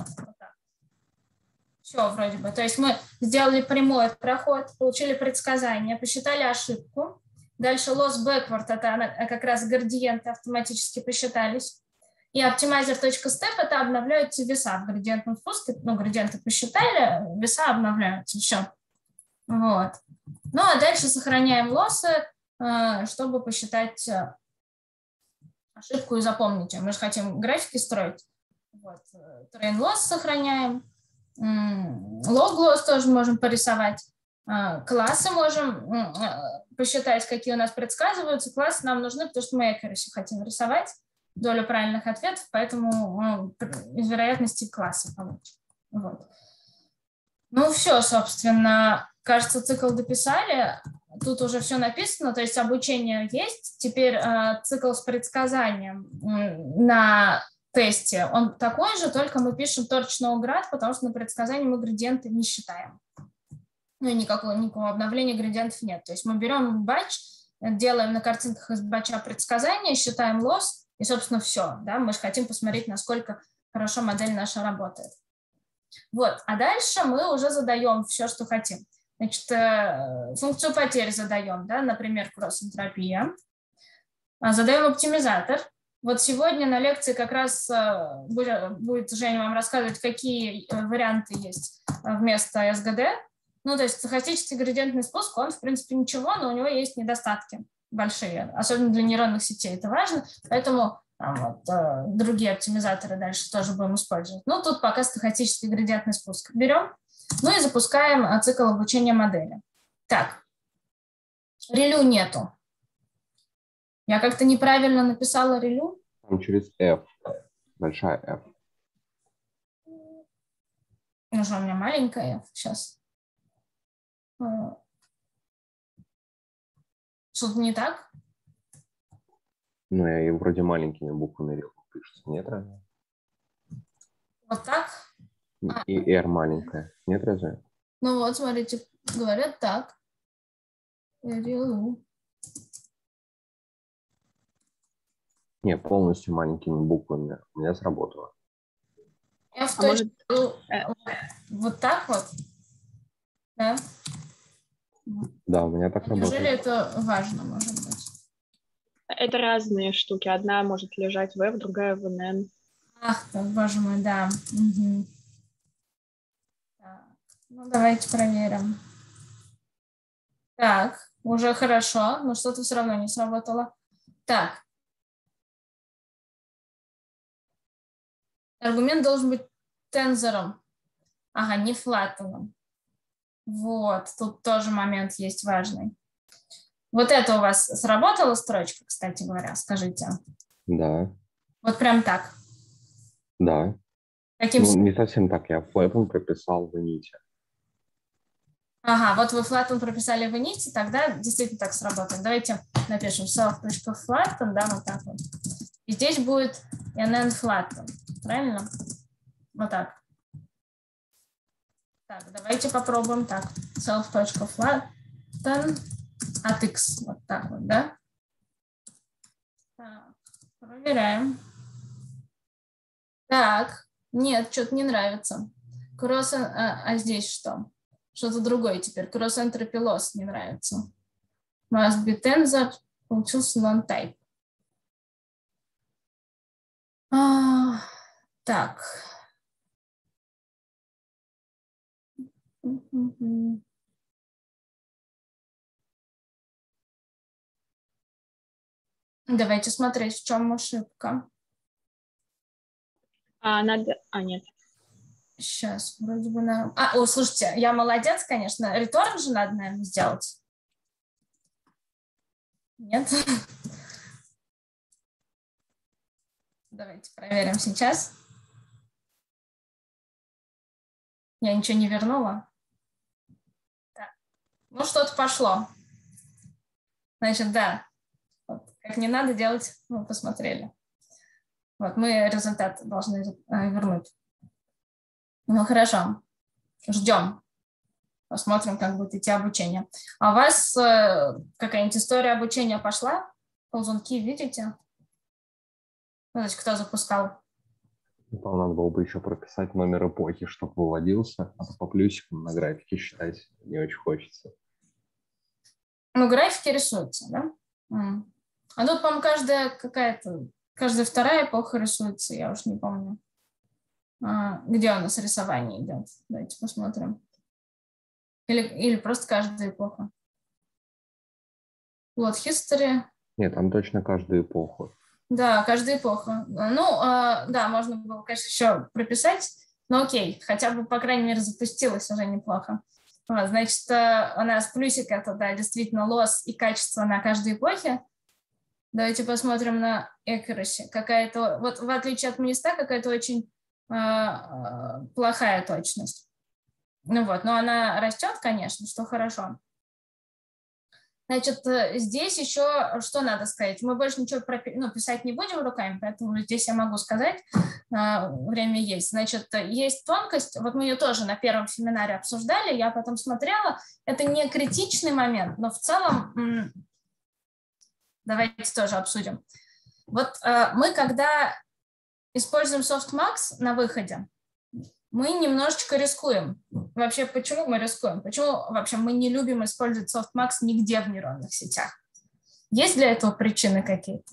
Все вроде бы. То есть мы сделали прямой проход, получили предсказание, посчитали ошибку. Дальше loss backward – это как раз градиенты автоматически посчитались. И optimizer.step – это обновляются веса в градиентном спуске. Ну, градиенты посчитали, веса обновляются. Все. Вот. Ну, а дальше сохраняем лоссы, чтобы посчитать ошибку и запомнить. Мы же хотим графики строить. Вот. Train loss сохраняем. Log loss тоже можем порисовать. Классы можем посчитать, какие у нас предсказываются. Классы нам нужны, потому что мы accuracy хотим рисовать, долю правильных ответов, поэтому из вероятности классы получим. Вот. Ну все, собственно, кажется, цикл дописали. Тут уже все написано, то есть обучение есть. Теперь цикл с предсказанием на тесте, он такой же, только мы пишем torch no grad, потому что на предсказании мы градиенты не считаем. Ну и никакого обновления градиентов нет. То есть мы берем батч, делаем на картинках из батча предсказания, считаем loss, и, собственно, все. Да? Мы же хотим посмотреть, насколько хорошо модель наша работает. Вот. А дальше мы уже задаем все, что хотим. Значит, функцию потерь задаем, да? Например, кросс-энтропия. Задаем оптимизатор. Вот сегодня на лекции как раз будет Женя вам рассказывать, какие варианты есть вместо СГД. Ну, то есть стохастический градиентный спуск, он, в принципе, ничего, но у него есть недостатки большие, особенно для нейронных сетей. Это важно, поэтому другие оптимизаторы дальше тоже будем использовать. Ну, тут пока стохастический градиентный спуск. Берем Ну и запускаем цикл обучения модели. Так, релю нету. Я как-то неправильно написала релю. Там через F, большая F. Ну что, у меня маленькая F сейчас. Что-то не так? Ну, и вроде маленькими буквами релю пишется, нет разве? Вот так? И R маленькая, нет разве? Ну вот, смотрите, говорят так. Релу. Не, полностью маленькими буквами. У меня сработало. F. может, Вот так вот? Да? Да, у меня так Неужели работает. это важно, может быть? это разные штуки. Одна может лежать в F, другая в NN. Ах ты, боже мой, да. Угу. Так, ну, давайте проверим. Так, уже хорошо, но что-то все равно не сработало. Так. Аргумент должен быть тензором. Ага, не флаттеном. Вот, тут тоже момент есть важный. Вот это у вас сработала строчка, кстати говоря, скажите? Да, Вот прям так. да. Каким... Ну, не совсем так. Я флэпом прописал в Init. Ага, вот вы flatten прописали в Init, тогда действительно так сработает. Давайте напишем self.flatten, да, вот так вот. И здесь будет nn_flatten, правильно? Вот так. Так, давайте попробуем так. Self.flatten от x, вот так вот, да? Так, проверяем. Так, нет, что-то не нравится. Cross, а здесь что? Что-то другое теперь. Cross-entropy loss не нравится. Must be tensor, получился non-type. Так. Давайте смотреть, в чем ошибка. Нет. Сейчас, вроде бы на... слушайте, я молодец, конечно. Return же надо, наверное, сделать. Нет? Давайте проверим сейчас. Я ничего не вернула. Так. Ну, что-то пошло. Значит, да. Вот, как не надо делать, мы посмотрели. Вот, мы результат должны вернуть. Ну, хорошо. Ждем. Посмотрим, как будет идти обучение. А у вас какая-нибудь история обучения пошла? Ползунки видите? Ну, значит, кто запускал? Там надо было бы еще прописать номер эпохи, чтобы выводился, а то по плюсикам на графике считать не очень хочется. Ну, графики рисуются, да? А тут, по-моему, каждая вторая эпоха рисуется, я уж не помню. Где у нас рисование идет? Давайте посмотрим. Или просто каждая эпоха. Plot history. Нет, там точно каждую эпоху. Да, каждая эпоха. Ну, да, можно было, конечно, еще прописать, но окей, хотя бы, по крайней мере, запустилось уже неплохо. Значит, у нас плюсик это, да, действительно loss и качество на каждой эпохе. Давайте посмотрим на accuracy. Какая-то, вот в отличие от Mnista, какая-то очень плохая точность. Ну вот, но она растет, конечно, что хорошо. Значит, здесь еще что надо сказать? Мы больше ничего писать не будем руками, поэтому здесь я могу сказать, время есть. Значит, есть тонкость, вот мы ее тоже на первом семинаре обсуждали, я потом смотрела, это не критичный момент, но в целом давайте тоже обсудим. Вот мы, когда используем softmax на выходе, мы немножечко рискуем. Вообще, почему мы рискуем? Почему вообще мы не любим использовать softmax нигде в нейронных сетях? Есть для этого причины какие-то?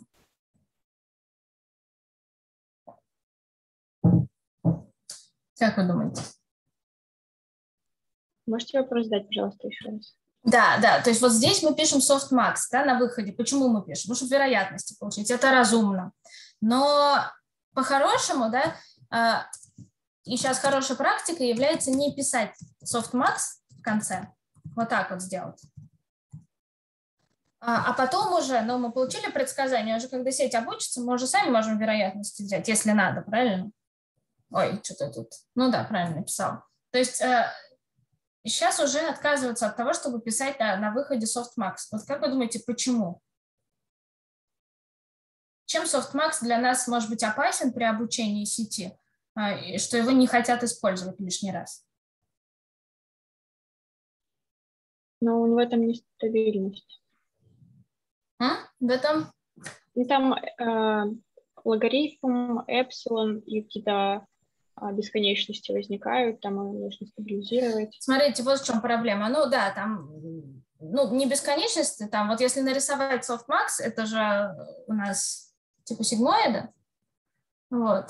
Как вы думаете? Можете вопрос задать, пожалуйста, еще раз? Да, то есть вот здесь мы пишем softmax, да, на выходе. Почему мы пишем? Ну, чтобы вероятности получить. Это разумно. Но по-хорошему, да, И сейчас хорошей практикой является не писать softmax в конце, вот так вот сделать. А потом уже, ну, мы получили предсказание, уже когда сеть обучится, мы уже сами можем вероятности взять, если надо, правильно? Ой, что-то тут. Ну да, правильно написал. То есть сейчас уже отказываются от того, чтобы писать на выходе softmax. Вот как вы думаете, почему? Чем softmax для нас может быть опасен при обучении сети, что его не хотят использовать лишний раз? Но в этом нестабильность. В этом? И там логарифм, эпсилон и какие-то бесконечности возникают, там его нужно стабилизировать. Смотрите, вот в чем проблема. Ну да, там, ну, не бесконечности, там вот если нарисовать softmax, это же у нас типа сигмоида, вот.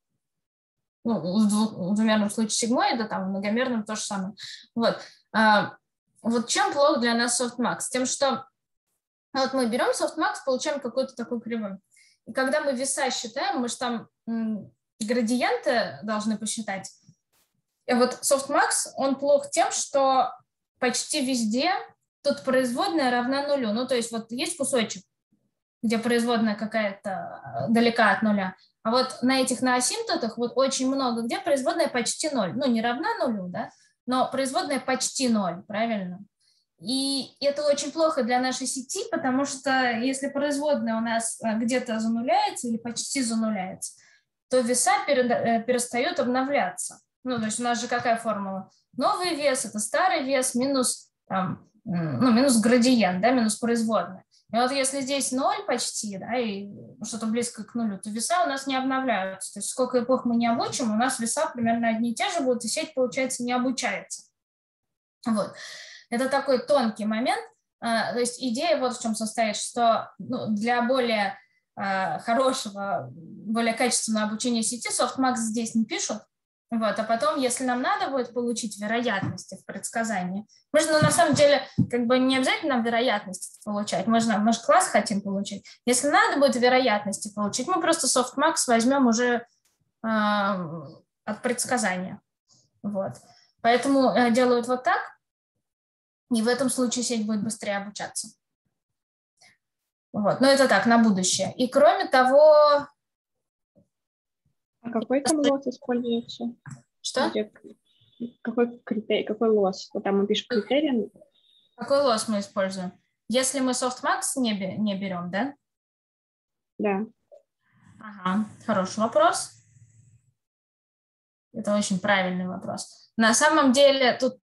Ну, в двумерном случае сигмоида, там в многомерном то же самое. Вот. Вот чем плохо для нас softmax? Тем, что вот мы берем softmax, получаем какую-то такую кривую. И когда мы веса считаем, мы же там градиенты должны посчитать. И вот softmax, он плох тем, что почти везде тут производная равна нулю. Ну, то есть вот есть кусочек, где производная какая-то далека от нуля. А вот на этих на асимптотах вот очень много, где производная почти ноль. Ну, не равна нулю, да, но производная почти ноль, правильно? И это очень плохо для нашей сети, потому что если производная у нас где-то зануляется или почти зануляется, то веса перестают обновляться. Ну, то есть у нас же какая формула? Новый вес – это старый вес минус, там, ну, минус градиент, да, минус производная. И вот если здесь 0 почти, да, и что-то близко к нулю, то веса у нас не обновляются. То есть сколько эпох мы не обучим, у нас веса примерно одни и те же будут, и сеть, получается, не обучается. Вот. Это такой тонкий момент. То есть идея вот в чем состоит, что для более хорошего, более качественного обучения сети softmax здесь не пишут. Вот, а потом, если нам надо будет получить вероятности в предсказании, мы же на самом деле как бы не обязательно нам вероятности получать, мы же класс хотим получить. Если надо будет вероятности получить, мы просто softmax возьмем уже от предсказания. Вот. Поэтому делают вот так, и в этом случае сеть будет быстрее обучаться. Вот. Но это так, на будущее. И кроме того... А какой там лосс используется? Что? Какой критерий, какой лосс? Вот там мы пишем критерий. Какой лосс мы используем? Если мы softmax не берем, да? Да. Ага, хороший вопрос. Это очень правильный вопрос. На самом деле тут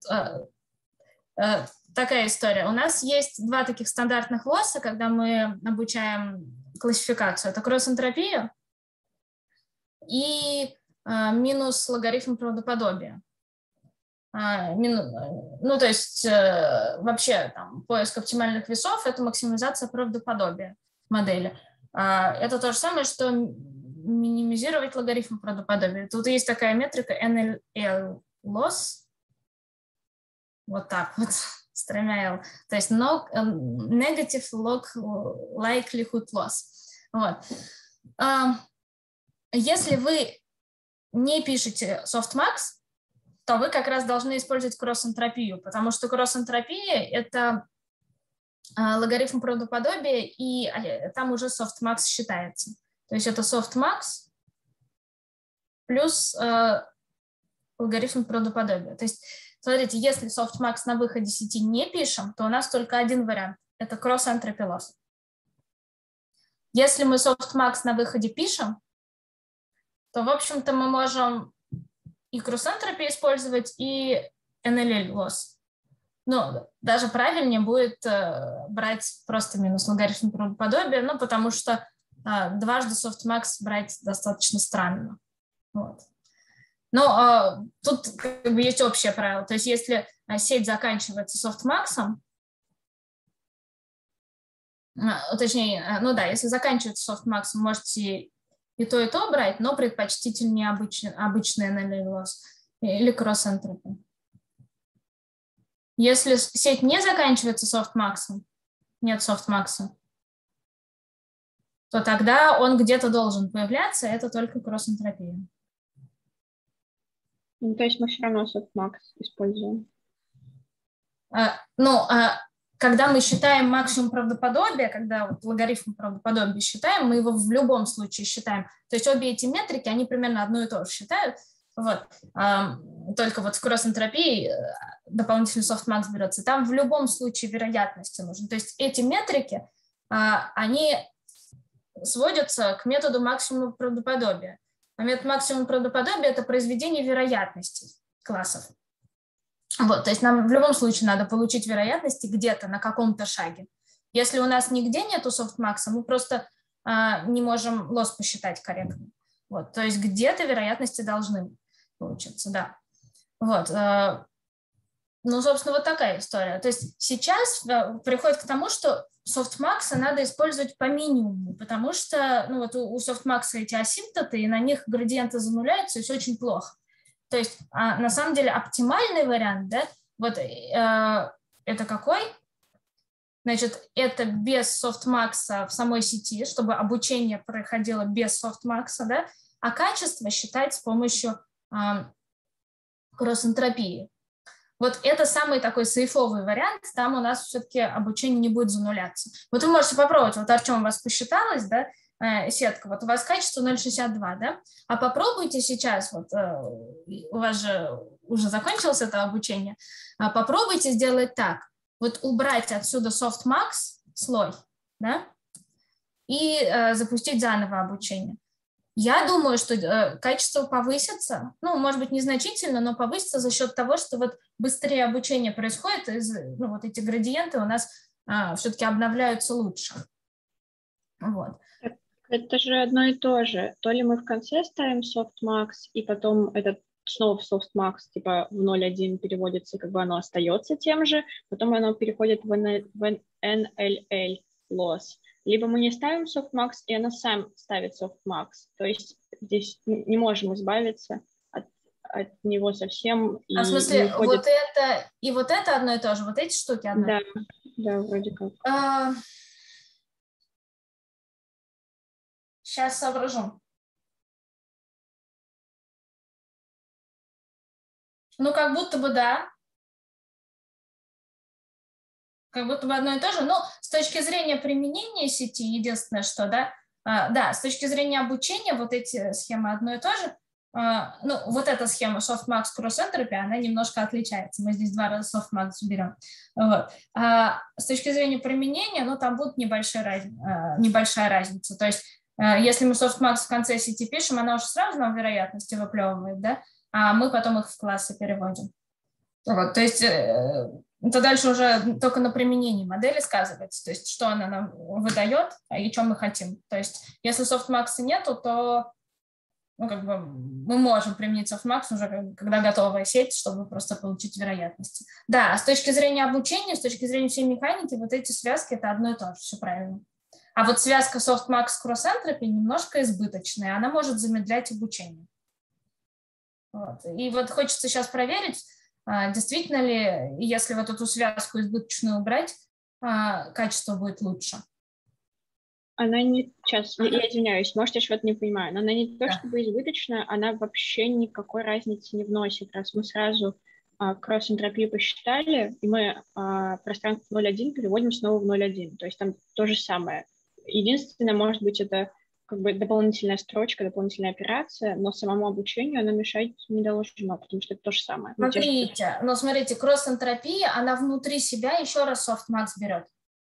такая история. У нас есть два таких стандартных лосса, когда мы обучаем классификацию. Это кросс-энтропия и минус логарифм правдоподобия. Ну, то есть вообще там, поиск оптимальных весов – это максимализация правдоподобия модели. Это то же самое, что минимизировать логарифм правдоподобия. Тут есть такая метрика NLL loss. Вот так вот, с тремя L. То есть negative log likelihood loss. Вот. Если вы не пишете softmax, то вы как раз должны использовать кросс-энтропию, потому что кросс-энтропия – это логарифм правдоподобия, и там уже softmax считается. То есть это softmax плюс логарифм правдоподобия. То есть, смотрите, если softmax на выходе сети не пишем, то у нас только один вариант – это кросс-энтропи лосс. Если мы softmax на выходе пишем, то, в общем-то, мы можем и кросс-энтропи использовать, и NLL loss. Но даже правильнее будет брать просто минус логарифм правдоподобия, ну, потому что дважды softmax брать достаточно странно. Вот. Но тут как бы есть общее правило. То есть если сеть заканчивается softmax, точнее, ну да, если заканчивается softmax, можете и то брать, но предпочтительнее обычный NLL loss или кросс-энтропи. Если сеть не заканчивается softmax, нет softmax, то тогда он где-то должен появляться, это только кросс-энтропия. Ну, то есть мы все равно softmax используем. Когда мы считаем максимум правдоподобия, когда вот логарифм правдоподобия считаем, мы его в любом случае считаем. То есть обе эти метрики, они примерно одно и то же считают. Вот. Только вот в кросс-энтропии дополнительный softmax берется. Там в любом случае вероятности нужны. То есть эти метрики, они сводятся к методу максимума правдоподобия. А метод максимума правдоподобия – это произведение вероятностей классов. Вот, то есть нам в любом случае надо получить вероятности где-то на каком-то шаге. Если у нас нигде нету softmax, мы просто не можем лосс посчитать корректно. Вот, то есть где-то вероятности должны получиться, да. Вот, ну, собственно, вот такая история. То есть сейчас приходит к тому, что softmax надо использовать по минимуму, потому что ну, вот у softmax эти асимптоты, и на них градиенты зануляются, и все очень плохо. То есть на самом деле оптимальный вариант, да, вот это какой? Значит, это без softmax в самой сети, чтобы обучение проходило без softmax, да, а качество считать с помощью кросс-энтропии. Вот это самый такой сейфовый вариант, там у нас все-таки обучение не будет зануляться. Вот вы можете попробовать, вот Артем у вас посчиталось, да, сетка, вот у вас качество 0,62, да, а попробуйте сейчас, вот у вас же уже закончилось это обучение, попробуйте сделать так, вот убрать отсюда softmax слой, да, и запустить заново обучение. Я думаю, что качество повысится, ну, может быть, незначительно, но повысится за счет того, что вот быстрее обучение происходит, ну, вот эти градиенты у нас все-таки обновляются лучше. Вот. Это же одно и то же. То ли мы в конце ставим softmax, и потом это снова в softmax, типа в 0.1 переводится, как бы оно остается тем же, потом оно переходит в NLL loss. Либо мы не ставим softmax, и оно сам ставит softmax. То есть здесь не можем избавиться от него совсем. В смысле, вот это и вот это одно и то же, вот эти штуки одно? Да, да, вроде как. Сейчас соображу. Ну, как будто бы да. Как будто бы одно и то же. Но с точки зрения применения сети, единственное, что, да, да, с точки зрения обучения вот эти схемы одно и то же. Ну, вот эта схема softmax cross-entropy, она немножко отличается. Мы здесь 2 раза softmax берем. Вот. С точки зрения применения, ну, там будет небольшая разница. То есть если мы softmax в конце сети пишем, она уже сразу нам вероятности выплевывает, да, а мы потом их в классы переводим. Вот, то есть это дальше уже только на применении модели сказывается, то есть что она нам выдает и что мы хотим. То есть если softmax нету, то ну, как бы мы можем применить softmax уже когда готовая сеть, чтобы просто получить вероятности. Да, с точки зрения обучения, с точки зрения всей механики, вот эти связки это одно и то же, все правильно. А вот связка softmax cross-entropy немножко избыточная, она может замедлять обучение. Вот. И вот хочется сейчас проверить, действительно ли, если вот эту связку избыточную убрать, качество будет лучше. Она не... Сейчас, я извиняюсь, может, я что-то не понимаю, но она не то чтобы избыточная, она вообще никакой разницы не вносит. Раз мы сразу кросс-энтропию посчитали, и мы пространство 0,1 переводим снова в 0,1. То есть там то же самое. Единственное, может быть, это как бы дополнительная строчка, дополнительная операция, но самому обучению она мешать не должна, потому что это то же самое. Смотрите, но смотрите, кросс-энтропия, она внутри себя еще раз softmax берет.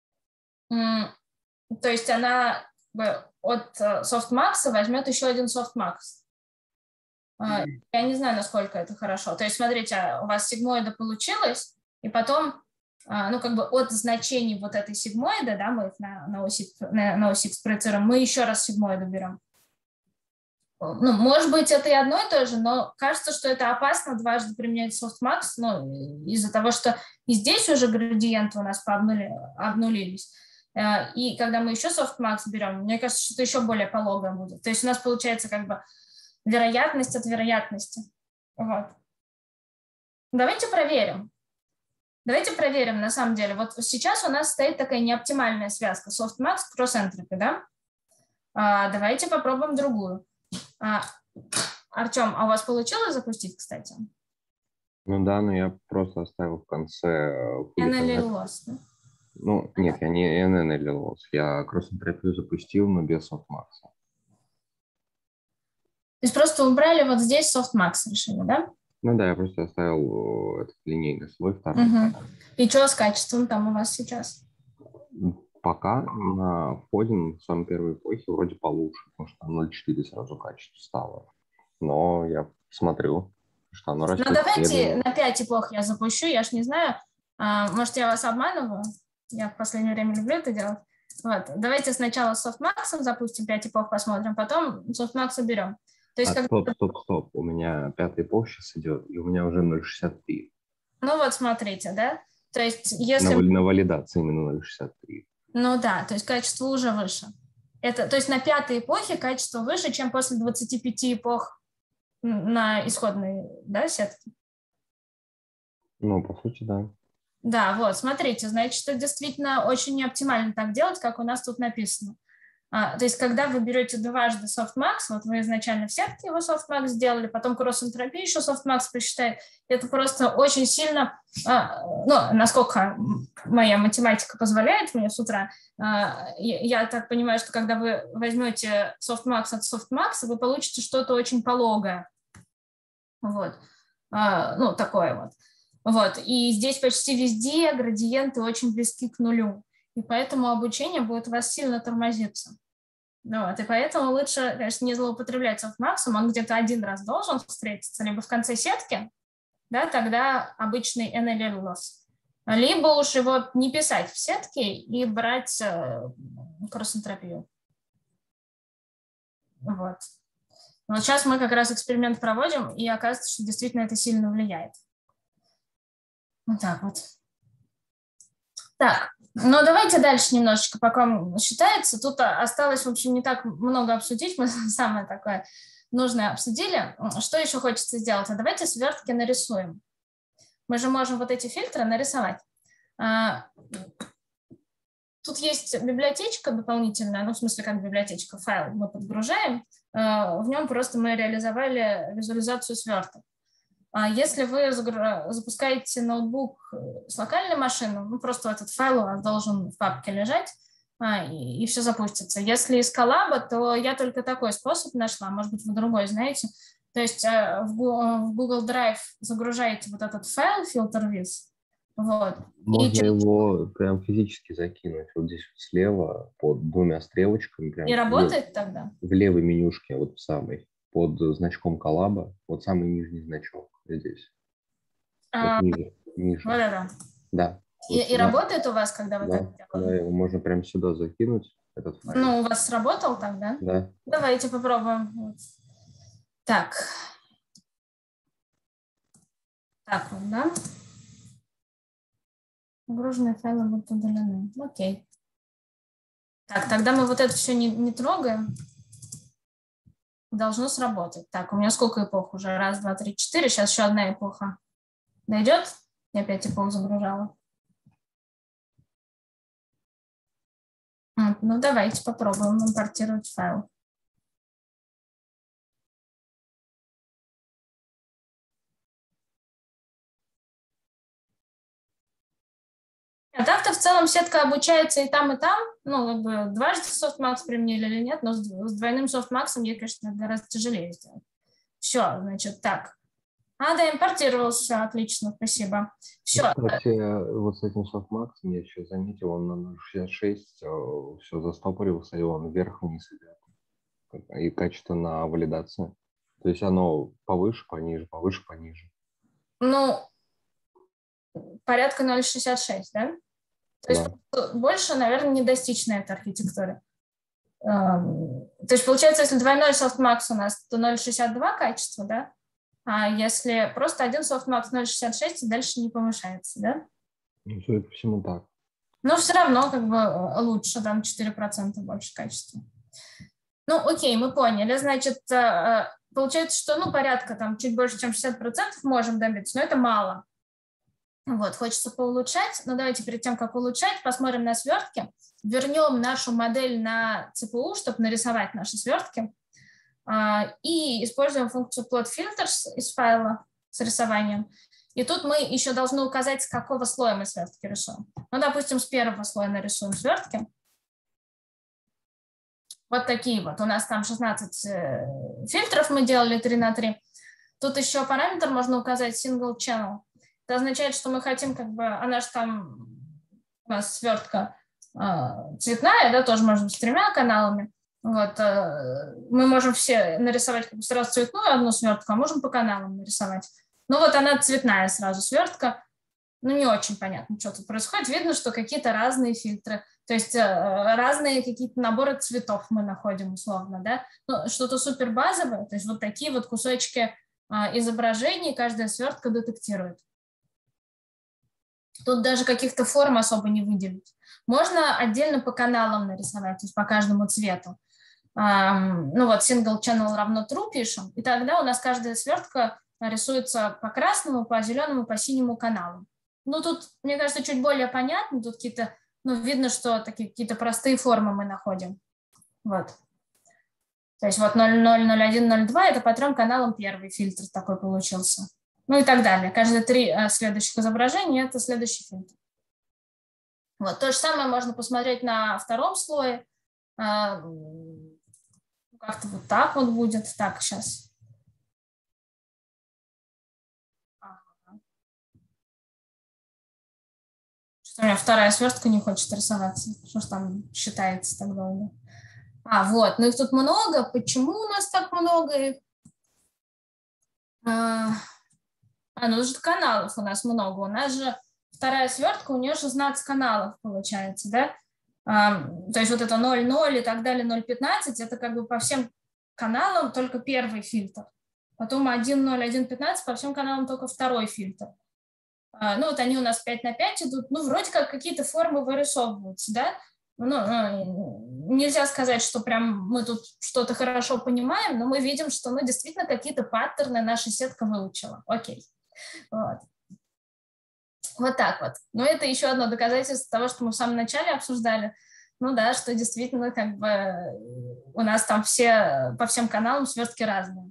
То есть она от softmax возьмет еще один softmax. Я не знаю, насколько это хорошо. То есть смотрите, у вас сигмоида получилось, и потом ну, как бы от значений вот этой сигмоида, да, мы их на оси спроецируем, мы еще раз сигмоиду берем. Ну, может быть, это и одно и то же, но кажется, что это опасно дважды применять softmax, ну, из-за того, что и здесь уже градиенты у нас обнулились. И когда мы еще softmax берем, мне кажется, что это еще более пологое будет. То есть у нас получается как бы вероятность от вероятности. Вот. Давайте проверим. Давайте проверим, на самом деле. Вот сейчас у нас стоит такая неоптимальная связка softmax cross-entropy, да? Давайте попробуем другую. Артем, а у вас получилось запустить, кстати? Ну да, но я просто оставил в конце... NLLOS, да? Ну, нет, я не NLLOS. Я кросс-энтропию запустил, но без софтмакса. То есть просто убрали вот здесь softmax решили, да? Ну да, я просто оставил этот линейный слой второй. Угу. И что с качеством там у вас сейчас? Пока на входе в самой первой эпохе вроде получше, потому что там 0.4 сразу качество стало. Но я смотрю, что оно растет. Ну давайте на 5 эпох я запущу, я ж не знаю, может я вас обманываю, я в последнее время люблю это делать. Вот. Давайте сначала с софтмаксом запустим 5 эпох, посмотрим, потом софтмакс уберем. То есть, Стоп. У меня 5-й эпох сейчас идет, и у меня уже 0.63. Ну вот смотрите, да? То есть если... На валидации именно 0.63. Ну да, то есть качество уже выше. То есть на 5-й эпохе качество выше, чем после 25 эпох на исходной, да, сетке? Ну, по сути, да. Да, вот, смотрите, значит, это действительно очень неоптимально так делать, как у нас тут написано. То есть, когда вы берете дважды softmax, вот вы изначально в сетке его softmax сделали, потом кросс-энтропию еще softmax посчитает, это просто очень сильно, ну, насколько моя математика позволяет мне с утра, я так понимаю, что когда вы возьмете softmax от softmax, вы получите что-то очень пологое. Вот. Ну, такое вот. Вот. И здесь почти везде градиенты очень близки к нулю. И поэтому обучение будет у вас сильно тормозиться. Вот. И поэтому лучше, конечно, не злоупотреблять софтмаксом, он где-то один раз должен встретиться, либо в конце сетки, да, тогда обычный NLLOS. Либо уж его не писать в сетке и брать кросс-энтропию. Вот. Вот сейчас мы как раз эксперимент проводим, и оказывается, что действительно это сильно влияет. Вот так вот. Так, ну давайте дальше немножечко, пока считается. Тут осталось, в общем, не так много обсудить. Мы самое такое нужное обсудили. Что еще хочется сделать? А давайте свертки нарисуем. Мы же можем вот эти фильтры нарисовать. Тут есть библиотечка дополнительная, ну, в смысле, как библиотечка, файл мы подгружаем. В нем просто мы реализовали визуализацию сверток. Если вы запускаете ноутбук с локальной машины, ну, просто этот файл у вас должен в папке лежать, и все запустится. Если из коллаба, то я только такой способ нашла, может быть, вы другой знаете. То есть в Google Drive загружаете вот этот файл FilterWiz. Вот. Можно его прям физически закинуть вот здесь вот слева под двумя стрелочками. Прям и работает тогда? В левой менюшке, вот в самой, под значком коллаба, вот самый нижний значок здесь. Вот ниже. Вот это? Да. И работает у вас, когда вы так делаете? Да, его можно прям сюда закинуть, этот файл. Ну, у вас сработал так, да? Да. Давайте попробуем. Так. Так вот, да? Нагруженные файлы будут удалены. Окей. Так, тогда мы вот это все не трогаем. Должно сработать. Так, у меня сколько эпох уже? Раз, два, три, четыре. Сейчас еще одна эпоха. Дойдет? Я 5 эпох загружала. Ну, давайте попробуем импортировать файл. А так-то в целом сетка обучается и там, ну, как бы дважды софтмакс применили или нет, но с двойным софтмаксом ей, конечно, гораздо тяжелее сделать. Все, значит, так. Да, импортировался, отлично, спасибо. Все. Кстати, вот с этим софтмаксом я еще заметил, он на 0.66 все застопорился, и он вверх-вниз идет. И качество на валидации. То есть оно повыше, пониже, повыше, пониже. Ну, порядка 0.66, да? То есть больше, наверное, не достичь на этой архитектуре. То есть, получается, если двойной софтмакс у нас, то 0.62 качество, да? А если просто один софтмакс 0.66, дальше не повышается, да? Ну, судя по всему, так. Но все равно как бы лучше, там 4% больше качества. Ну, окей, мы поняли. Значит, получается, что, ну, порядка там чуть больше, чем 60% можем добиться, но это мало. Вот, хочется поулучшать, но давайте перед тем, как улучшать, посмотрим на свертки, вернем нашу модель на ЦПУ, чтобы нарисовать наши свертки. и используем функцию plot filters из файла с рисованием. И тут мы еще должны указать, с какого слоя мы свертки рисуем. Ну, допустим, с первого слоя нарисуем свертки. Вот такие вот. У нас там 16 фильтров мы делали 3 на 3. Тут еще параметр можно указать single channel. Это означает, что мы хотим, как бы, она же там у нас свертка цветная, да, тоже можем с 3 каналами. Вот, мы можем все нарисовать как бы сразу цветную одну свертку, а можем по каналам нарисовать. Ну вот она цветная сразу свертка. Ну не очень понятно, что тут происходит. Видно, что какие-то разные фильтры. То есть разные какие-то наборы цветов мы находим условно, да. Ну, что-то супер базовое. То есть вот такие вот кусочки изображений каждая свертка детектирует. Тут даже каких-то форм особо не выделить. Можно отдельно по каналам нарисовать, то есть по каждому цвету. Ну вот single channel равно true пишем, и тогда у нас каждая свертка рисуется по красному, по зеленому, по синему каналу. Ну тут, мне кажется, чуть более понятно, тут какие-то, ну видно, что такие какие-то простые формы мы находим. Вот. То есть вот 0,0, 0,1, 0,2 это по 3 каналам первый фильтр такой получился. Ну и так далее. Каждые 3 следующих изображения это следующий фильтр. Вот. То же самое можно посмотреть на втором слое. Как-то вот так вот будет. Так, сейчас. Что у меня вторая свертка не хочет рисоваться. Что ж там считается так долго? Вот. Ну их тут много. Почему у нас так много их? Ну же каналов у нас много. У нас же вторая свертка, у нее 16 каналов получается, да? То есть вот это 0,0 и так далее, 0,15, это как бы по всем каналам только первый фильтр. Потом 1,0, 1,15, по всем каналам только второй фильтр. Ну вот они у нас 5 на 5 идут. Ну вроде как какие-то формы вырисовываются, да? Ну, нельзя сказать, что прям мы тут что-то хорошо понимаем, но мы видим, что ну, действительно какие-то паттерны наша сетка выучила. Окей. Вот. Вот так вот. Но это еще одно доказательство того, что мы в самом начале обсуждали. Ну да, что действительно как бы у нас там все по всем каналам свертки разные.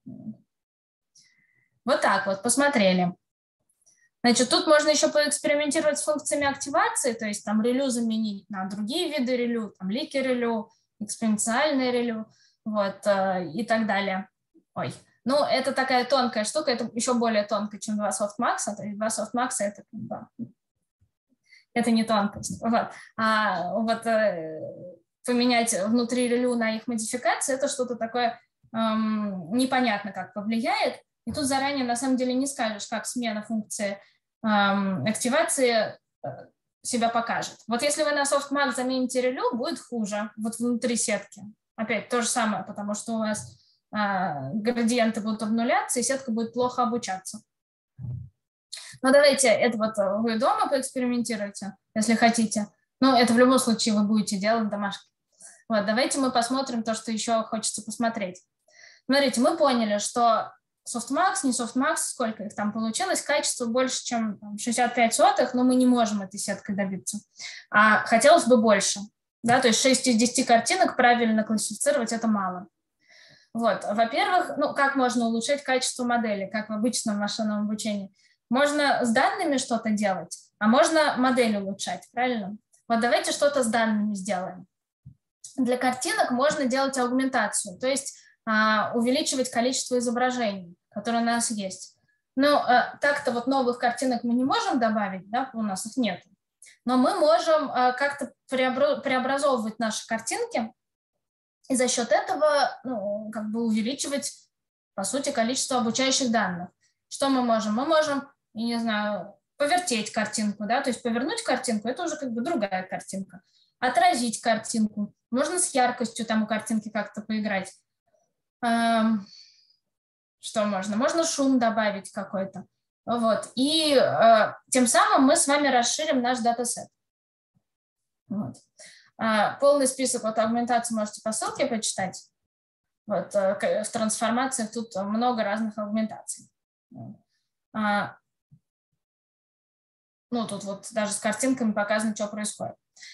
Вот так вот, посмотрели. Значит, тут можно еще поэкспериментировать с функциями активации, то есть там релю заменить на другие виды релю, там лики релю, экспоненциальное релю, вот, и так далее. Ой. Ну, это такая тонкая штука, это еще более тонко, чем 2 софтмакса, то есть 2 софтмакса это, это не тонкость. Вот. Вот поменять внутри релю на их модификации, это что-то такое непонятно, как повлияет. И тут заранее на самом деле не скажешь, как смена функции активации себя покажет. Вот если вы на softmax замените релю, будет хуже, вот внутри сетки. Опять то же самое, потому что у вас градиенты будут обнуляться, и сетка будет плохо обучаться. Но давайте это вот вы дома поэкспериментируйте, если хотите. Ну, это в любом случае вы будете делать домашки. Вот, давайте мы посмотрим то, что еще хочется посмотреть. Смотрите, мы поняли, что софтмакс, не софтмакс, сколько их там получилось, качество больше, чем 65 сотых, но мы не можем этой сеткой добиться. А хотелось бы больше. Да, то есть 6 из 10 картинок правильно классифицировать – это мало. Вот. Во-первых, ну, как можно улучшать качество модели, как в обычном машинном обучении? Можно с данными что-то делать, а можно модель улучшать, правильно? Вот давайте что-то с данными сделаем. Для картинок можно делать аугментацию, то есть увеличивать количество изображений, которые у нас есть. Но так-то вот новых картинок мы не можем добавить, да, у нас их нет. Но мы можем как-то преобразовывать наши картинки и за счет этого ну, как бы увеличивать, по сути, количество обучающих данных. Что мы можем? Мы можем, я не знаю, повертеть картинку, да, то есть повернуть картинку, это уже как бы другая картинка. Отразить картинку. Можно с яркостью там у картинки как-то поиграть. Что можно? Можно шум добавить какой-то. Вот. И тем самым мы с вами расширим наш датасет. Вот. Полный список вот аугментации можете по ссылке почитать. Вот. В трансформациях тут много разных аугментаций. Ну, тут вот даже с картинками показано, что происходит.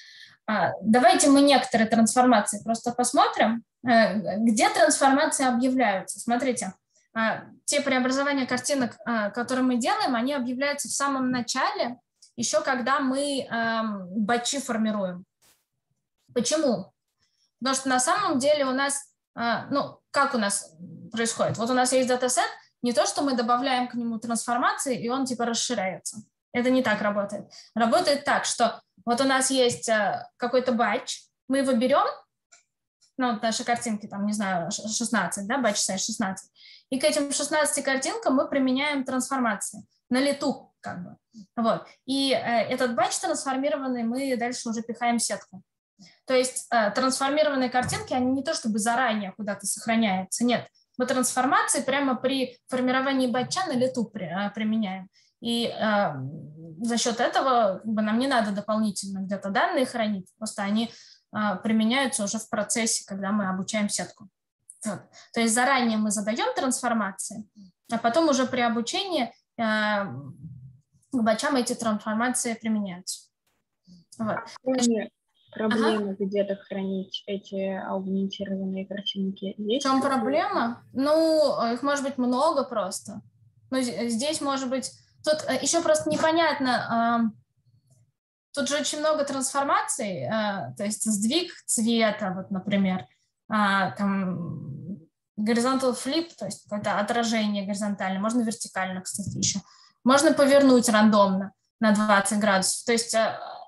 Давайте мы некоторые трансформации просто посмотрим, где трансформации объявляются. Смотрите, те преобразования картинок, которые мы делаем, они объявляются в самом начале, еще когда мы батчи формируем. Почему? Потому что на самом деле у нас, как у нас происходит? Вот у нас есть датасет, не то, что мы добавляем к нему трансформации, и он типа расширяется. Это не так работает. Работает так, что вот у нас есть какой-то батч, мы его берем, вот наши картинки, там, не знаю, 16, да, батч size 16, и к этим 16 картинкам мы применяем трансформации на лету, как бы. Вот. И этот батч трансформированный мы дальше уже пихаем в сетку. То есть трансформированные картинки, они не то чтобы заранее куда-то сохраняются, нет. Мы трансформации прямо при формировании батча на лету применяем. И за счет этого нам не надо дополнительно где-то данные хранить, просто они применяются уже в процессе, когда мы обучаем сетку. Вот. То есть заранее мы задаем трансформации, а потом уже при обучении к батчам эти трансформации применяются. Вот. Проблема где-то хранить эти аугментированные картинки есть? В чем проблема? Их может быть много просто. Но здесь может быть... Тут еще просто непонятно. Тут же очень много трансформаций, то есть сдвиг цвета, вот, например, там horizontal flip, то есть какое-то отражение горизонтальное, можно вертикально, кстати, еще. Можно повернуть рандомно на 20 градусов. То есть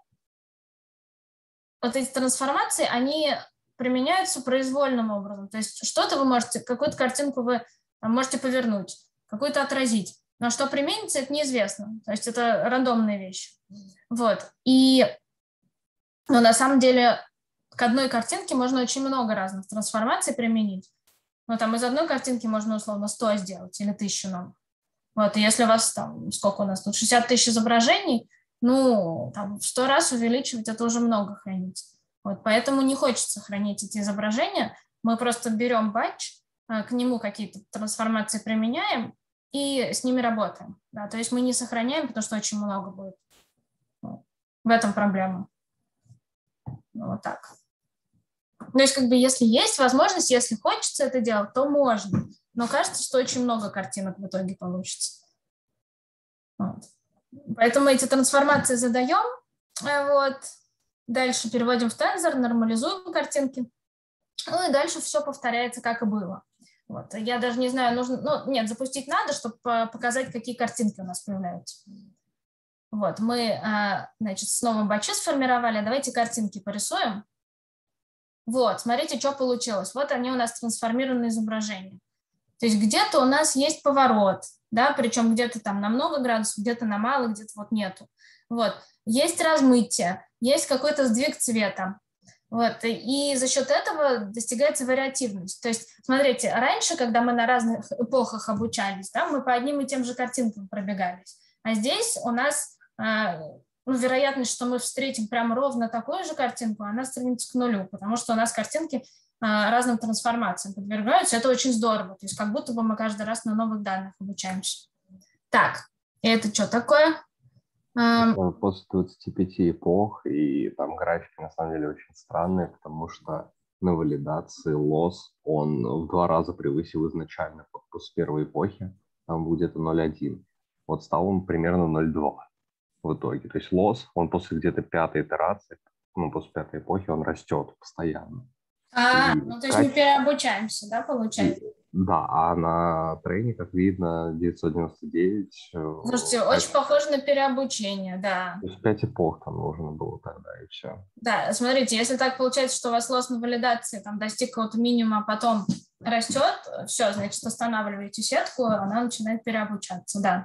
вот эти трансформации, они применяются произвольным образом. То есть что-то вы можете, какую-то картинку вы можете повернуть, какую-то отразить. Но что применится, это неизвестно. То есть это рандомные вещи. Вот. И на самом деле к одной картинке можно очень много разных трансформаций применить. Там из одной картинки можно условно 100 сделать или 1000 новых. Вот. И если у вас там, сколько у нас тут, 60 тысяч изображений, там в 100 раз увеличивать это уже много хранить. Вот. Поэтому не хочется хранить эти изображения. Мы просто берем батч, к нему какие-то трансформации применяем, и с ними работаем. Да, то есть мы не сохраняем, потому что очень много будет. В этом проблема. Вот так. То есть если есть возможность, если хочется это делать, то можно. Но кажется, что очень много картинок в итоге получится. Вот. Поэтому эти трансформации задаем. Вот. Дальше переводим в тензор, нормализуем картинки. И дальше все повторяется, как и было. Вот. Я даже не знаю, нужно... запустить надо, чтобы показать, какие картинки у нас появляются. Вот, мы, снова батчи сформировали. Давайте картинки порисуем. Вот, смотрите, что получилось. Вот они у нас трансформированные изображения. То есть где-то у нас есть поворот, да, причем где-то там на много градусов, где-то на мало, где-то вот нету. Вот, есть размытие, есть какой-то сдвиг цвета. Вот, и за счет этого достигается вариативность. То есть, смотрите, раньше, когда мы на разных эпохах обучались, да, мы по одним и тем же картинкам пробегались. А здесь у нас вероятность, что мы встретим прямо ровно такую же картинку, она стремится к нулю, потому что у нас картинки разным трансформациям подвергаются. Это очень здорово. То есть как будто бы мы каждый раз на новых данных обучаемся. Так, это что такое? После 25 эпох, и там графики на самом деле очень странные, потому что на валидации лосс, он в 2 раза превысил изначально после первой эпохи, там был где-то 0,1. Вот стал он примерно 0,2 в итоге. То есть лосс, он после где-то 5-й итерации, после 5-й эпохи он растет постоянно. То есть мы переобучаемся, да, получается? Да, а на трейне, как видно, 999... Слушайте, очень похоже на переобучение, да. То есть 5 эпох там нужно было тогда, и все. Да, смотрите, если так получается, что у вас лосс на валидации там достиг какого-то минимума, а потом растет, все, значит, останавливаете сетку, она начинает переобучаться, да.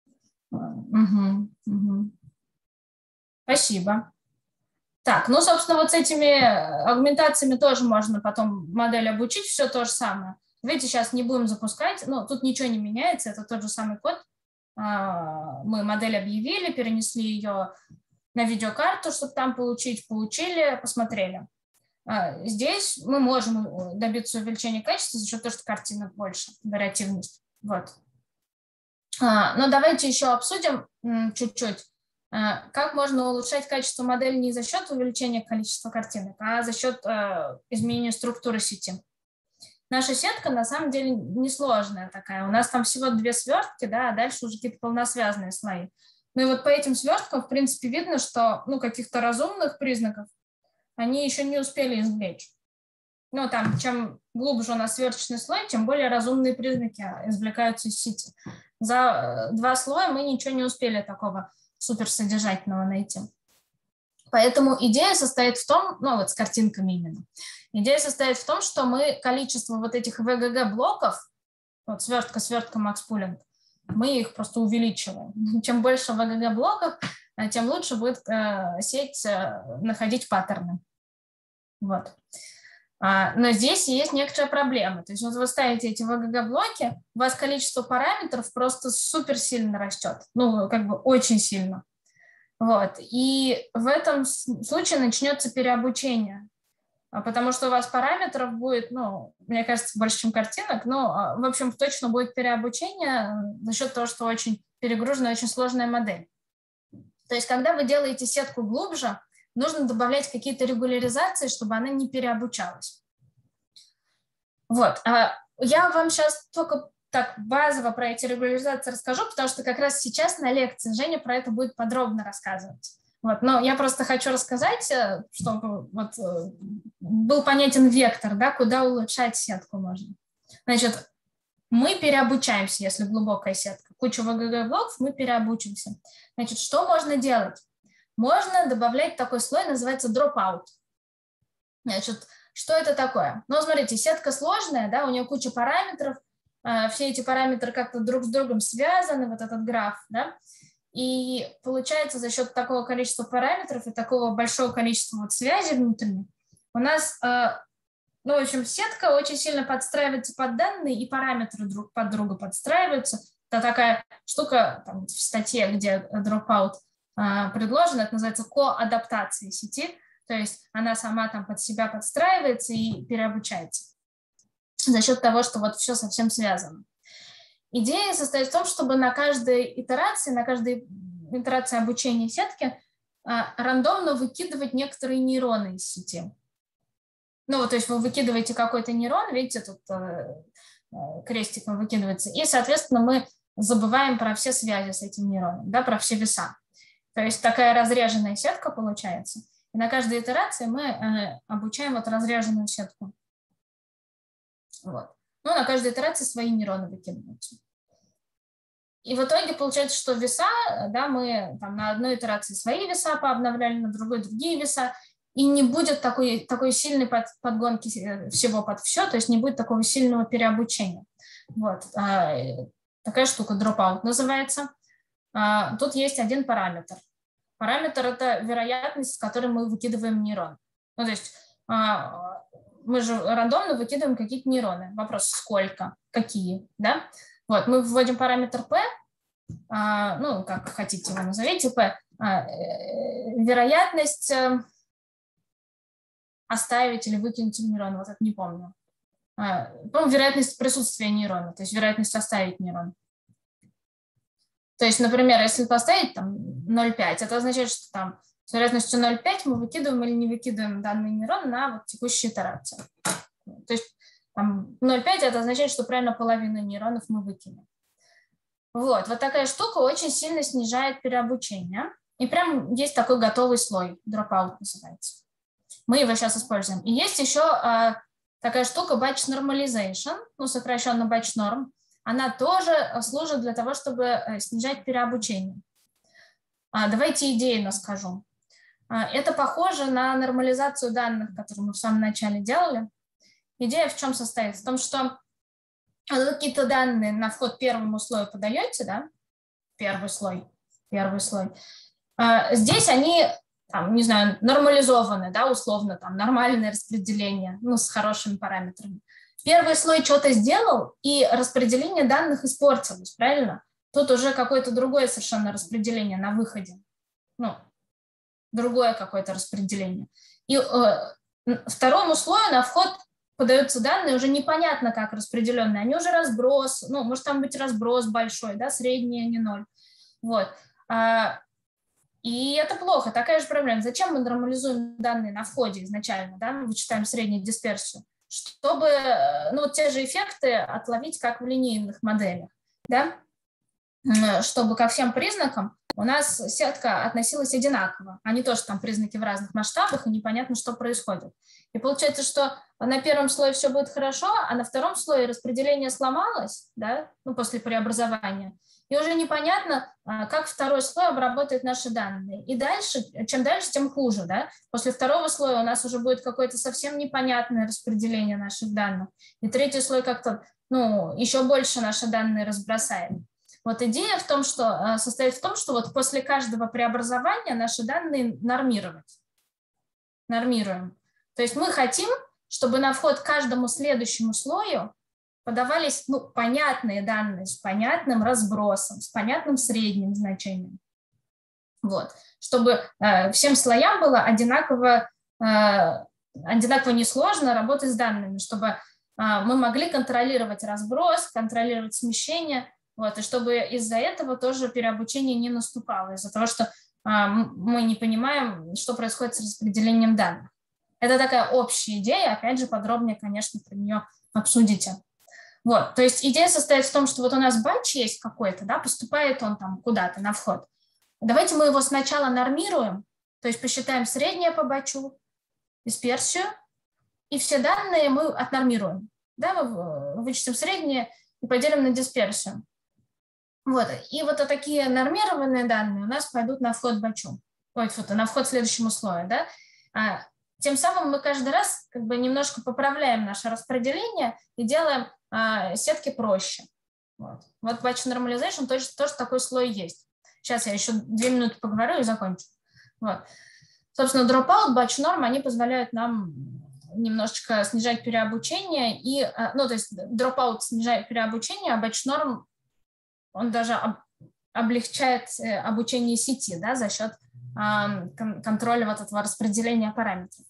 Спасибо. Так, собственно, вот с этими аугментациями тоже можно потом модель обучить, все то же самое. Видите, сейчас не будем запускать, тут ничего не меняется, это тот же самый код. Мы модель объявили, перенесли ее на видеокарту, чтобы там получили, посмотрели. Здесь мы можем добиться увеличения качества за счет того, что картинок больше, вариативность. Вот. Но давайте еще обсудим чуть-чуть. как можно улучшать качество модели не за счет увеличения количества картинок, а за счет изменения структуры сети. Наша сетка на самом деле несложная такая. У нас там всего 2 свертки, да, а дальше уже какие-то полносвязанные слои. Ну и вот по этим сверткам, в принципе, видно, что каких-то разумных признаков они еще не успели извлечь. Ну, там, чем глубже у нас сверточный слой, тем более разумные признаки извлекаются из сети. За 2 слоя мы ничего не успели такого суперсодержательного найти. Поэтому идея состоит в том, вот с картинками именно, идея состоит в том, что мы количество вот этих VGG-блоков, вот свертка, Max Pooling, мы их просто увеличиваем. Чем больше VGG-блоков, тем лучше будет сеть находить паттерны. Вот. Но здесь есть некоторая проблема. То есть вот вы ставите эти VGG-блоки, у вас количество параметров просто супер сильно растет. Очень сильно. Вот. И в этом случае начнется переобучение. Потому что у вас параметров будет, мне кажется, больше, чем картинок. Но, в общем, точно будет переобучение за счет того, что очень перегруженная, очень сложная модель. То есть когда вы делаете сетку глубже, нужно добавлять какие-то регуляризации, чтобы она не переобучалась. Вот. Я вам сейчас только так базово про эти регуляризации расскажу, потому что как раз сейчас на лекции Женя про это будет подробно рассказывать. Вот. Но я просто хочу рассказать, чтобы был понятен вектор, да, куда улучшать сетку можно. Значит, мы переобучаемся, если глубокая сетка. Кучу VGG-блоков мы переобучимся. Значит, что можно делать? Можно добавлять такой слой, называется dropout. Значит, что это такое? Смотрите, сетка сложная, да, у нее куча параметров, все эти параметры как-то друг с другом связаны, вот этот граф, да, и получается за счет такого количества параметров и такого большого количества связей внутренних у нас, в общем, сетка очень сильно подстраивается под данные, и параметры друг под друга подстраиваются. Это такая штука там, в статье, где dropout предложено, это называется коадаптацией сети, то есть она сама там под себя подстраивается и переобучается за счет того, что вот все совсем связано. Идея состоит в том, чтобы на каждой итерации обучения сетки рандомно выкидывать некоторые нейроны из сети. То есть вы выкидываете какой-то нейрон, видите, тут крестиком выкидывается, и, соответственно, мы забываем про все связи с этим нейроном, да, про все веса. То есть такая разреженная сетка получается. И на каждой итерации мы обучаем вот разреженную сетку. Вот. На каждой итерации свои нейроны выкидываются. И в итоге получается, что веса, да, мы там на одной итерации свои веса пообновляли, на другой другие веса, и не будет такой сильной подгонки всего под все, то есть не будет такого сильного переобучения. Вот. Такая штука dropout называется. Тут есть один параметр. Параметр – это вероятность, с которой мы выкидываем нейрон. То есть мы же рандомно выкидываем какие-то нейроны. Вопрос, сколько, какие, да? Вот, мы вводим параметр P, как хотите его назовите, P, вероятность оставить или выкинуть нейрон, вот это не помню. Вероятность присутствия нейрона, то есть вероятность оставить нейрон. То есть, например, если поставить там 0,5, это означает, что там с вероятностью 0,5 мы выкидываем или не выкидываем данный нейрон на вот текущую итерацию. То есть там 0,5 это означает, что примерно половину нейронов мы выкинем. Вот такая штука очень сильно снижает переобучение. И прям есть такой готовый слой, dropout называется. Мы его сейчас используем. И есть еще такая штука batch normalization, сокращенно batch norm. Она тоже служит для того, чтобы снижать переобучение. Давайте идейно скажу. Это похоже на нормализацию данных, которую мы в самом начале делали. Идея в чем состоит? В том, что вы какие-то данные на вход первому слою подаете, да? Первый слой. Здесь они, там, не знаю, нормализованы, да, условно, там, нормальное распределение, с хорошими параметрами. Первый слой что-то сделал, и распределение данных испортилось, правильно? Тут уже какое-то другое совершенно распределение на выходе. Другое какое-то распределение. И второму слою на вход подаются данные уже непонятно как распределенные. Они уже разброс, может там быть разброс большой, да, средний, а не 0. Вот. И это плохо, такая же проблема. Зачем мы нормализуем данные на входе изначально, да, мы вычитаем среднюю дисперсию, чтобы те же эффекты отловить, как в линейных моделях, да, чтобы ко всем признакам у нас сетка относилась одинаково, а не то, что там признаки в разных масштабах и непонятно, что происходит. И получается, что на первом слое все будет хорошо, а на втором слое распределение сломалось, да, после преобразования, и уже непонятно, как второй слой обработает наши данные. И дальше, чем дальше, тем хуже, да. После второго слоя у нас уже будет какое-то совсем непонятное распределение наших данных. И третий слой как-то, еще больше наши данные разбросает. Вот идея в том, что состоит в том, что вот после каждого преобразования наши данные нормируем. То есть мы хотим, чтобы на вход к каждому следующему слою подавались понятные данные с понятным разбросом, с понятным средним значением. Вот. Чтобы всем слоям было одинаково несложно работать с данными, чтобы мы могли контролировать разброс, контролировать смещение, вот, и чтобы из-за этого тоже переобучение не наступало, из-за того, что мы не понимаем, что происходит с распределением данных. Это такая общая идея, опять же, подробнее, конечно, про нее обсудите. Вот, то есть идея состоит в том, что вот у нас батч есть какой-то, да, поступает он там куда-то на вход. Давайте мы его сначала нормируем, то есть посчитаем среднее по батчу, дисперсию, и все данные мы отнормируем. Да, мы вычтем среднее и поделим на дисперсию. Вот, и вот такие нормированные данные у нас пойдут на вход батчу, на вход следующему слою, да. Тем самым мы каждый раз как бы немножко поправляем наше распределение и делаем сетки проще. Вот batch normalization тоже такой слой есть. Сейчас я еще 2 минуты поговорю и закончу. Вот. Собственно, dropout, batch norm, они позволяют нам немножечко снижать переобучение. То есть dropout снижает переобучение, а batch norm, он даже облегчает обучение сети, да, за счет контроля вот этого распределения параметров.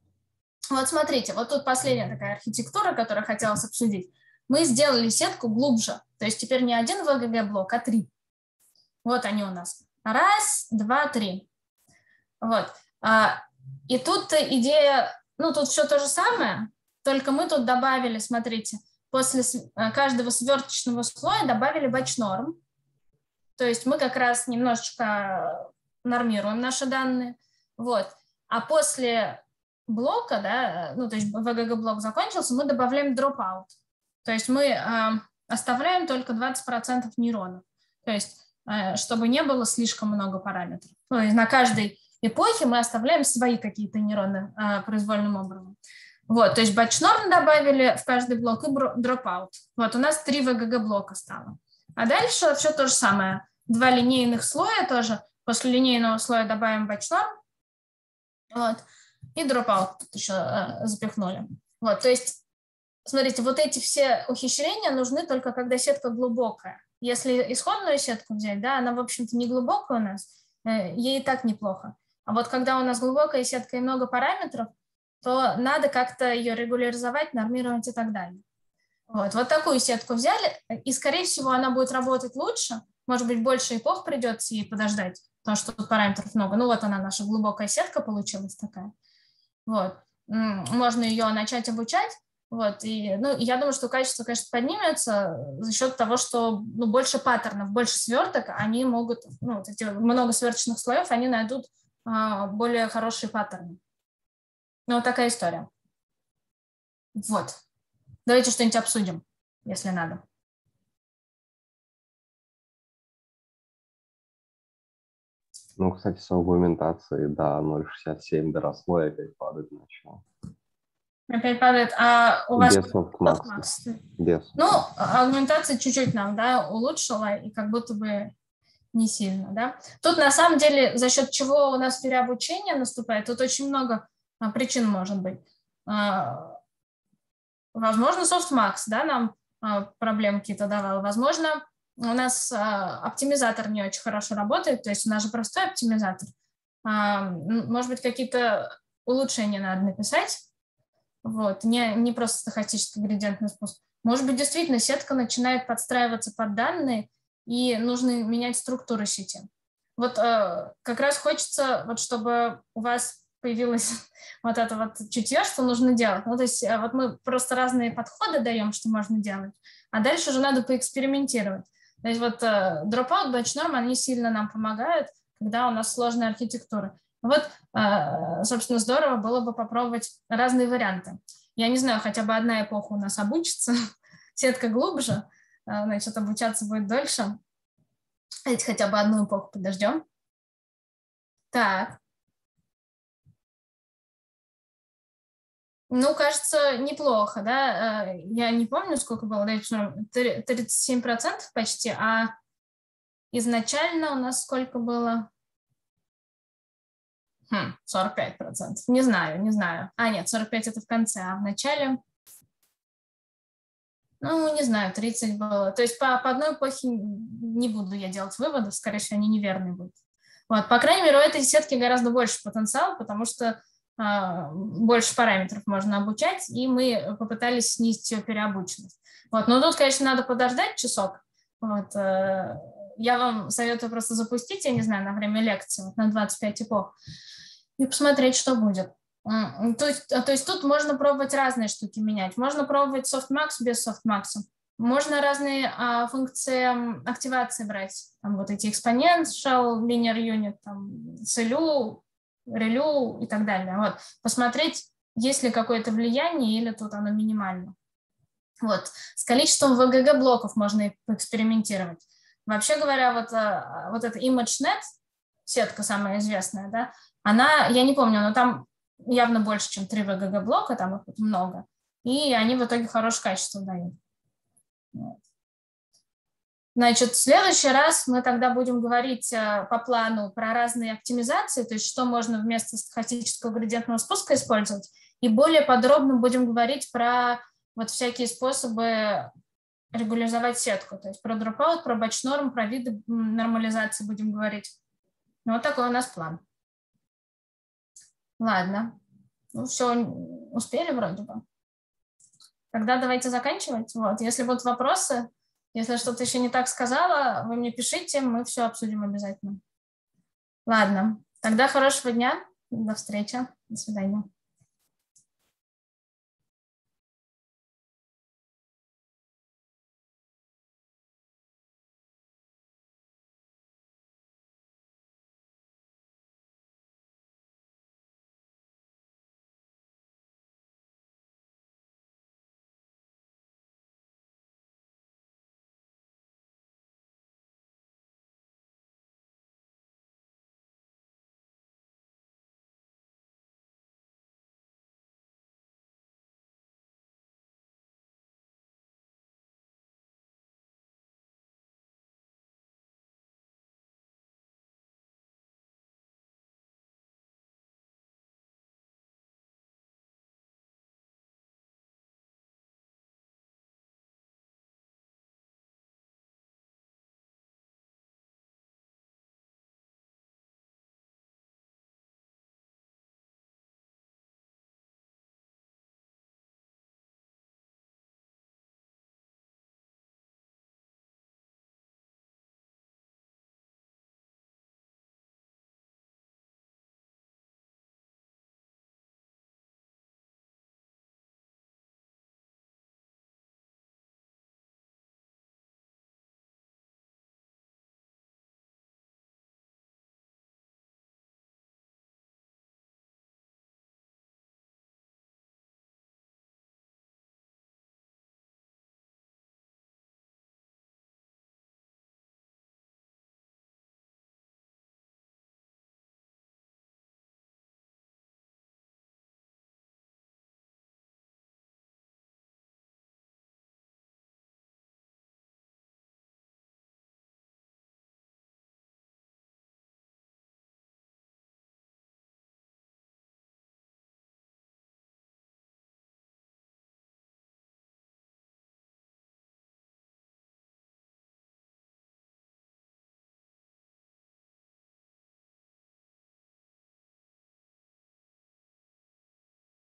Вот смотрите, вот тут последняя такая архитектура, которую хотелось обсудить. Мы сделали сетку глубже, то есть теперь не один VGG-блок, а 3. Вот они у нас. 1, 2, 3. Вот. И тут идея, тут все то же самое, только мы тут добавили, смотрите, после каждого сверточного слоя добавили batch norm. То есть мы как раз немножечко нормируем наши данные. Вот. А после блока, да, то есть VGG-блок закончился, мы добавляем dropout. То есть мы оставляем только 20% нейронов. То есть чтобы не было слишком много параметров. То есть на каждой эпохе мы оставляем свои какие-то нейроны произвольным образом. Вот, то есть batch norm добавили в каждый блок и dropout. Вот, у нас 3 VGG-блока стало. А дальше все то же самое. 2 линейных слоя тоже. После линейного слоя добавим batch norm. Вот. И dropout тут еще запихнули. Вот, то есть, смотрите, вот эти все ухищрения нужны только когда сетка глубокая. Если исходную сетку взять, да, она, в общем-то, не глубокая у нас, ей и так неплохо. А вот когда у нас глубокая сетка и много параметров, то надо как-то ее регуляризовать, нормировать и так далее. Вот такую сетку взяли, и, скорее всего, она будет работать лучше. Может быть, больше эпох придется ей подождать, потому что тут параметров много. Вот она, наша глубокая сетка получилась такая. Вот. Можно ее начать обучать. Вот. И, я думаю, что качество, конечно, поднимется за счет того, что больше паттернов, больше сверток, они могут, эти много сверточных слоев, они найдут более хорошие паттерны. Вот такая история. Вот. Давайте что-нибудь обсудим, если надо. Кстати, с аргументацией, да, 0.67 доросло и опять падает начало. Опять падает. А у вас... Без софтмакс. Без. Аргументация чуть-чуть нам, да, улучшила, и как будто бы не сильно, да. Тут, на самом деле, за счет чего у нас переобучение наступает, тут очень много причин может быть. Возможно, софтмакс, да, нам проблемы какие-то давал. Возможно, у нас оптимизатор не очень хорошо работает, то есть у нас же простой оптимизатор. Может быть, какие-то улучшения надо написать, вот, не просто стохастический градиентный способ. Может быть, действительно, сетка начинает подстраиваться под данные, и нужно менять структуру сети. вот как раз хочется, вот чтобы у вас появилось вот это вот чутье, что нужно делать. Ну, то есть вот мы просто разные подходы даем, что можно делать, а дальше уже надо поэкспериментировать. То есть вот Dropout, BatchNorm, они сильно нам помогают, когда у нас сложная архитектура. Вот, собственно, здорово было бы попробовать разные варианты. Я не знаю, хотя бы одна эпоха у нас обучится, сетка глубже, значит, обучаться будет дольше. Давайте хотя бы одну эпоху подождем. Так. Ну, кажется, неплохо, да? Я не помню, сколько было, да, 37% почти, а изначально у нас сколько было? 45%. Не знаю. А, нет, 45 это в конце, а в начале, ну, не знаю, 30 было. То есть по одной эпохе не буду я делать выводы, скорее всего, они неверные будут. Вот, по крайней мере, у этой сетки гораздо больше потенциал, потому что больше параметров можно обучать, и мы попытались снизить ее переобученность. Вот, но тут, конечно, надо подождать часок. Вот, я вам советую просто запустить, я не знаю, на время лекции, вот, на 25 эпох, и посмотреть, что будет. То есть тут можно пробовать разные штуки менять. Можно пробовать softmax без softmax. Можно разные функции активации брать. Там вот эти exponential, linear unit, там, CLU, ReLU и так далее. Вот. Посмотреть, есть ли какое-то влияние или тут оно минимально. Вот. С количеством VGG-блоков можно и поэкспериментировать. Вообще говоря, вот эта ImageNet, сетка самая известная, да, она, я не помню, но там явно больше, чем 3 VGG-блока, там их много, и они в итоге хорошее качество дают. Вот. Значит, в следующий раз мы тогда будем говорить по плану про разные оптимизации, то есть что можно вместо стохастического градиентного спуска использовать, и более подробно будем говорить про вот всякие способы регуляризовать сетку, то есть про Dropout, про BatchNorm, про виды нормализации будем говорить. Вот такой у нас план. Ладно, ну все, успели вроде бы. Тогда давайте заканчивать. Вот. Если будут вопросы, если что-то еще не так сказала, вы мне пишите, мы все обсудим обязательно. Ладно, тогда хорошего дня, до встречи, до свидания.